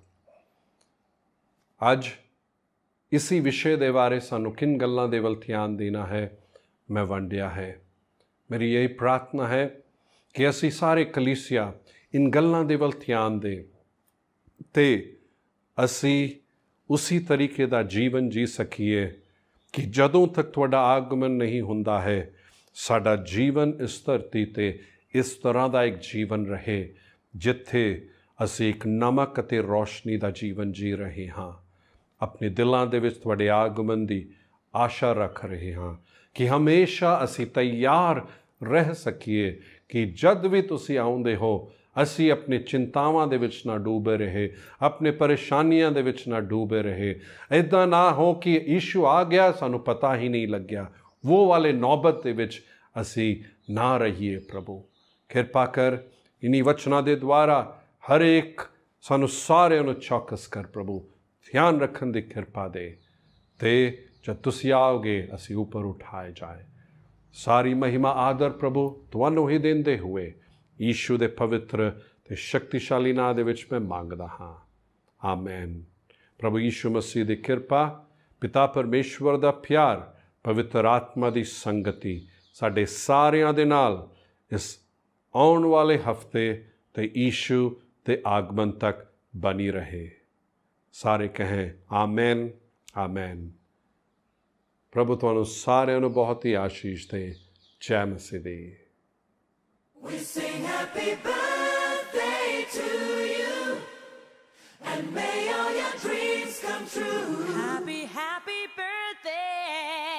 ਅੱਜ ਇसी विषय ਦੇ ਬਾਰੇ ਸਾਨੂੰ ਕਿਨ ਗੱਲਾਂ ਦੇ ਵੱਲ ਧਿਆਨ ਦੇਣਾ ਹੈ, ਮੈਂ ਵੰਡਿਆ ਹੈ। ਮੇਰੀ यही प्रार्थना है कि ਅਸੀਂ ਸਾਰੇ ਕਲੀਸਿਆ इन ਗੱਲਾਂ ਦੇ ਵੱਲ ਧਿਆਨ ਦੇ ਤੇ ਅਸੀਂ ਉसी ਤਰੀਕੇ ਦਾ ਜੀਵਨ ਜੀ ਸਕੀਏ ਕਿ ਜਦੋਂ ਤੱਕ ਤੁਹਾਡਾ ਆਗਮਨ ਨਹੀਂ ਹੁੰਦਾ ਹੈ, ਸਾਡਾ ਜੀਵਨ ਇਸ ਧਰਤੀ ਤੇ ਇਸ ਤਰ੍ਹਾਂ ਦਾ ਇੱਕ ਜੀਵਨ ਰਹੇ ਜਿੱਥੇ ਅਸੀਂ ਇੱਕ ਨਮਕ ਅਤੇ ਰੋਸ਼ਨੀ ਦਾ ਜੀਵਨ ਜੀ ਰਹੇ ਹਾਂ। ਆਪਣੇ ਦਿਲਾਂ ਦੇ ਵਿੱਚ ਤੁਹਾਡੇ ਆਗਮਨ ਦੀ ਆਸ਼ਾ ਰੱਖ ਰਹੇ ਹਾਂ ਕਿ ਹਮੇਸ਼ਾ ਅਸੀਂ ਤਿਆਰ ਰਹਿ ਸਕੀਏ ਕਿ ਜਦ ਵੀ ਤੁਸੀਂ ਆਉਂਦੇ ਹੋ ਅਸੀਂ ਆਪਣੀ ਚਿੰਤਾਵਾਂ ਦੇ ਵਿੱਚ ਨਾ ਡੂਬੇ ਰਹੇ, ਆਪਣੇ ਪਰੇਸ਼ਾਨੀਆਂ ਦੇ ਵਿੱਚ ਨਾ ਡੂਬੇ ਰਹੇ। ਇੱਦਾਂ ਨਾ ਹੋ ਕਿ ਯੀਸ਼ੂ ਆ ਗਿਆ ਸਾਨੂੰ ਪਤਾ ਹੀ ਨਹੀਂ ਲੱਗਿਆ, ਉਹ ਵਾਲੇ ਨੌਬਤ ਦੇ ਵਿੱਚ ਅਸੀਂ ਨਾ ਰਹੀਏ। ਪ੍ਰਭੂ ਕਿਰਪਾ ਕਰ, ਇन्हीं ਵਚਨਾਂ ਦੇ ਦੁਆਰਾ ਹਰ ਇੱਕ ਸਾਨੂੰ ਸਾਰਿਆਂ ਨੂੰ ਚੌਕਸ ਕਰ। ਪ੍ਰਭੂ ਧਿਆਨ ਰੱਖਣ ਦੀ ਕਿਰਪਾ ਦੇ ਤੇ ਜਦ ਤੁਸੀਂ आओगे ਅਸੀਂ ਉੱਪਰ ਉਠਾਏ ਜਾਏ। ਸਾਰੀ ਮਹਿਮਾ ਆਦਰ ਪ੍ਰਭੂ ਤੁਹਾਨੂੰ ਹੀ ਦਿੰਦੇ ਹੋਏ ਯੀਸ਼ੂ ਦੇ ਪਵਿੱਤਰ ਤੇ ਸ਼ਕਤੀਸ਼ਾਲੀ ਨਾਮ ਦੇ ਵਿੱਚ ਮੈਂ ਮੰਗਦਾ ਹਾਂ, ਆਮੈਨ। ਪ੍ਰਭੂ ਯੀਸ਼ੂ ਮਸੀਹ ਦੀ ਕਿਰਪਾ, ਪਿਤਾ ਪਰਮੇਸ਼ਵਰ ਦਾ ਪਿਆਰ, ਪਵਿੱਤਰ ਆਤਮਾ ਦੀ ਸੰਗਤੀ ਸਾਡੇ ਸਾਰਿਆਂ ਦੇ ਨਾਲ ਇਸ ਆਉਣ ਵਾਲੇ ਹਫਤੇ ਤੇ ਯੀਸ਼ੂ ਦੇ ਆਗਮਨ ਤੱਕ ਬਣੀ ਰਹੇ। ਸਾਰੇ ਕਹੇ ਆਮੈਨ, ਆਮੈਨ। ਪ੍ਰਭੂ ਤੁਹਾਨੂੰ ਸਾਰਿਆਂ ਨੂੰ ਬਹੁਤ ਹੀ ਆਸ਼ੀਸ਼ ਦੇ। ਜੈ ਮਸੀਹ ਦੀ। We sing happy birthday to you, and may all your dreams come true. Happy, happy birthday.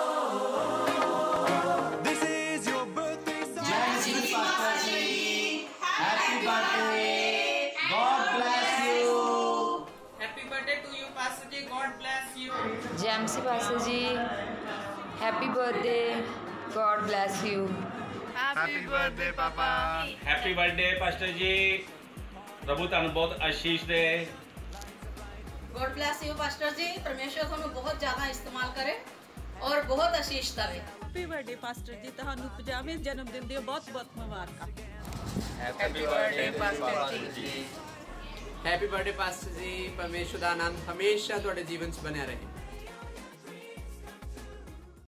This is your birthday song. Happy birthday. God bless you. Happy birthday to you, Pastor Ji. God bless you. जैमसी pastor जी, happy birthday, God bless you. Happy birthday पापा। Happy birthday pastor जी, प्रभु ਤੁਹਾਨੂੰ ਬਹੁਤ आशीष दे। God bless you pastor जी, परमेश्वर ਤੁਹਾਨੂੰ ਬਹੁਤ ਜ਼ਿਆਦਾ ਇਸਤੇਮਾਲ ਕਰੇ ਔਰ ਬਹੁਤ ਆਸ਼ੀਸ਼ ਦੇਵੇ। हैप्पी बर्थडे पास्टर जी, ਤੁਹਾਨੂੰ 50ਵੇਂ ਜਨਮ ਦਿਨ ਦੀਆਂ ਬਹੁਤ-ਬਹੁਤ ਮੁਬਾਰਕਾਂ। हैप्पी बर्थडे पास्टर जी। हैप्पी बर्थडे पास्टर जी, परमेश्वर ਦਾ ਆਨੰਦ ਹਮੇਸ਼ਾ ਤੁਹਾਡੇ ਜੀਵਨ 'ਚ ਬਣਿਆ ਰਹੇ।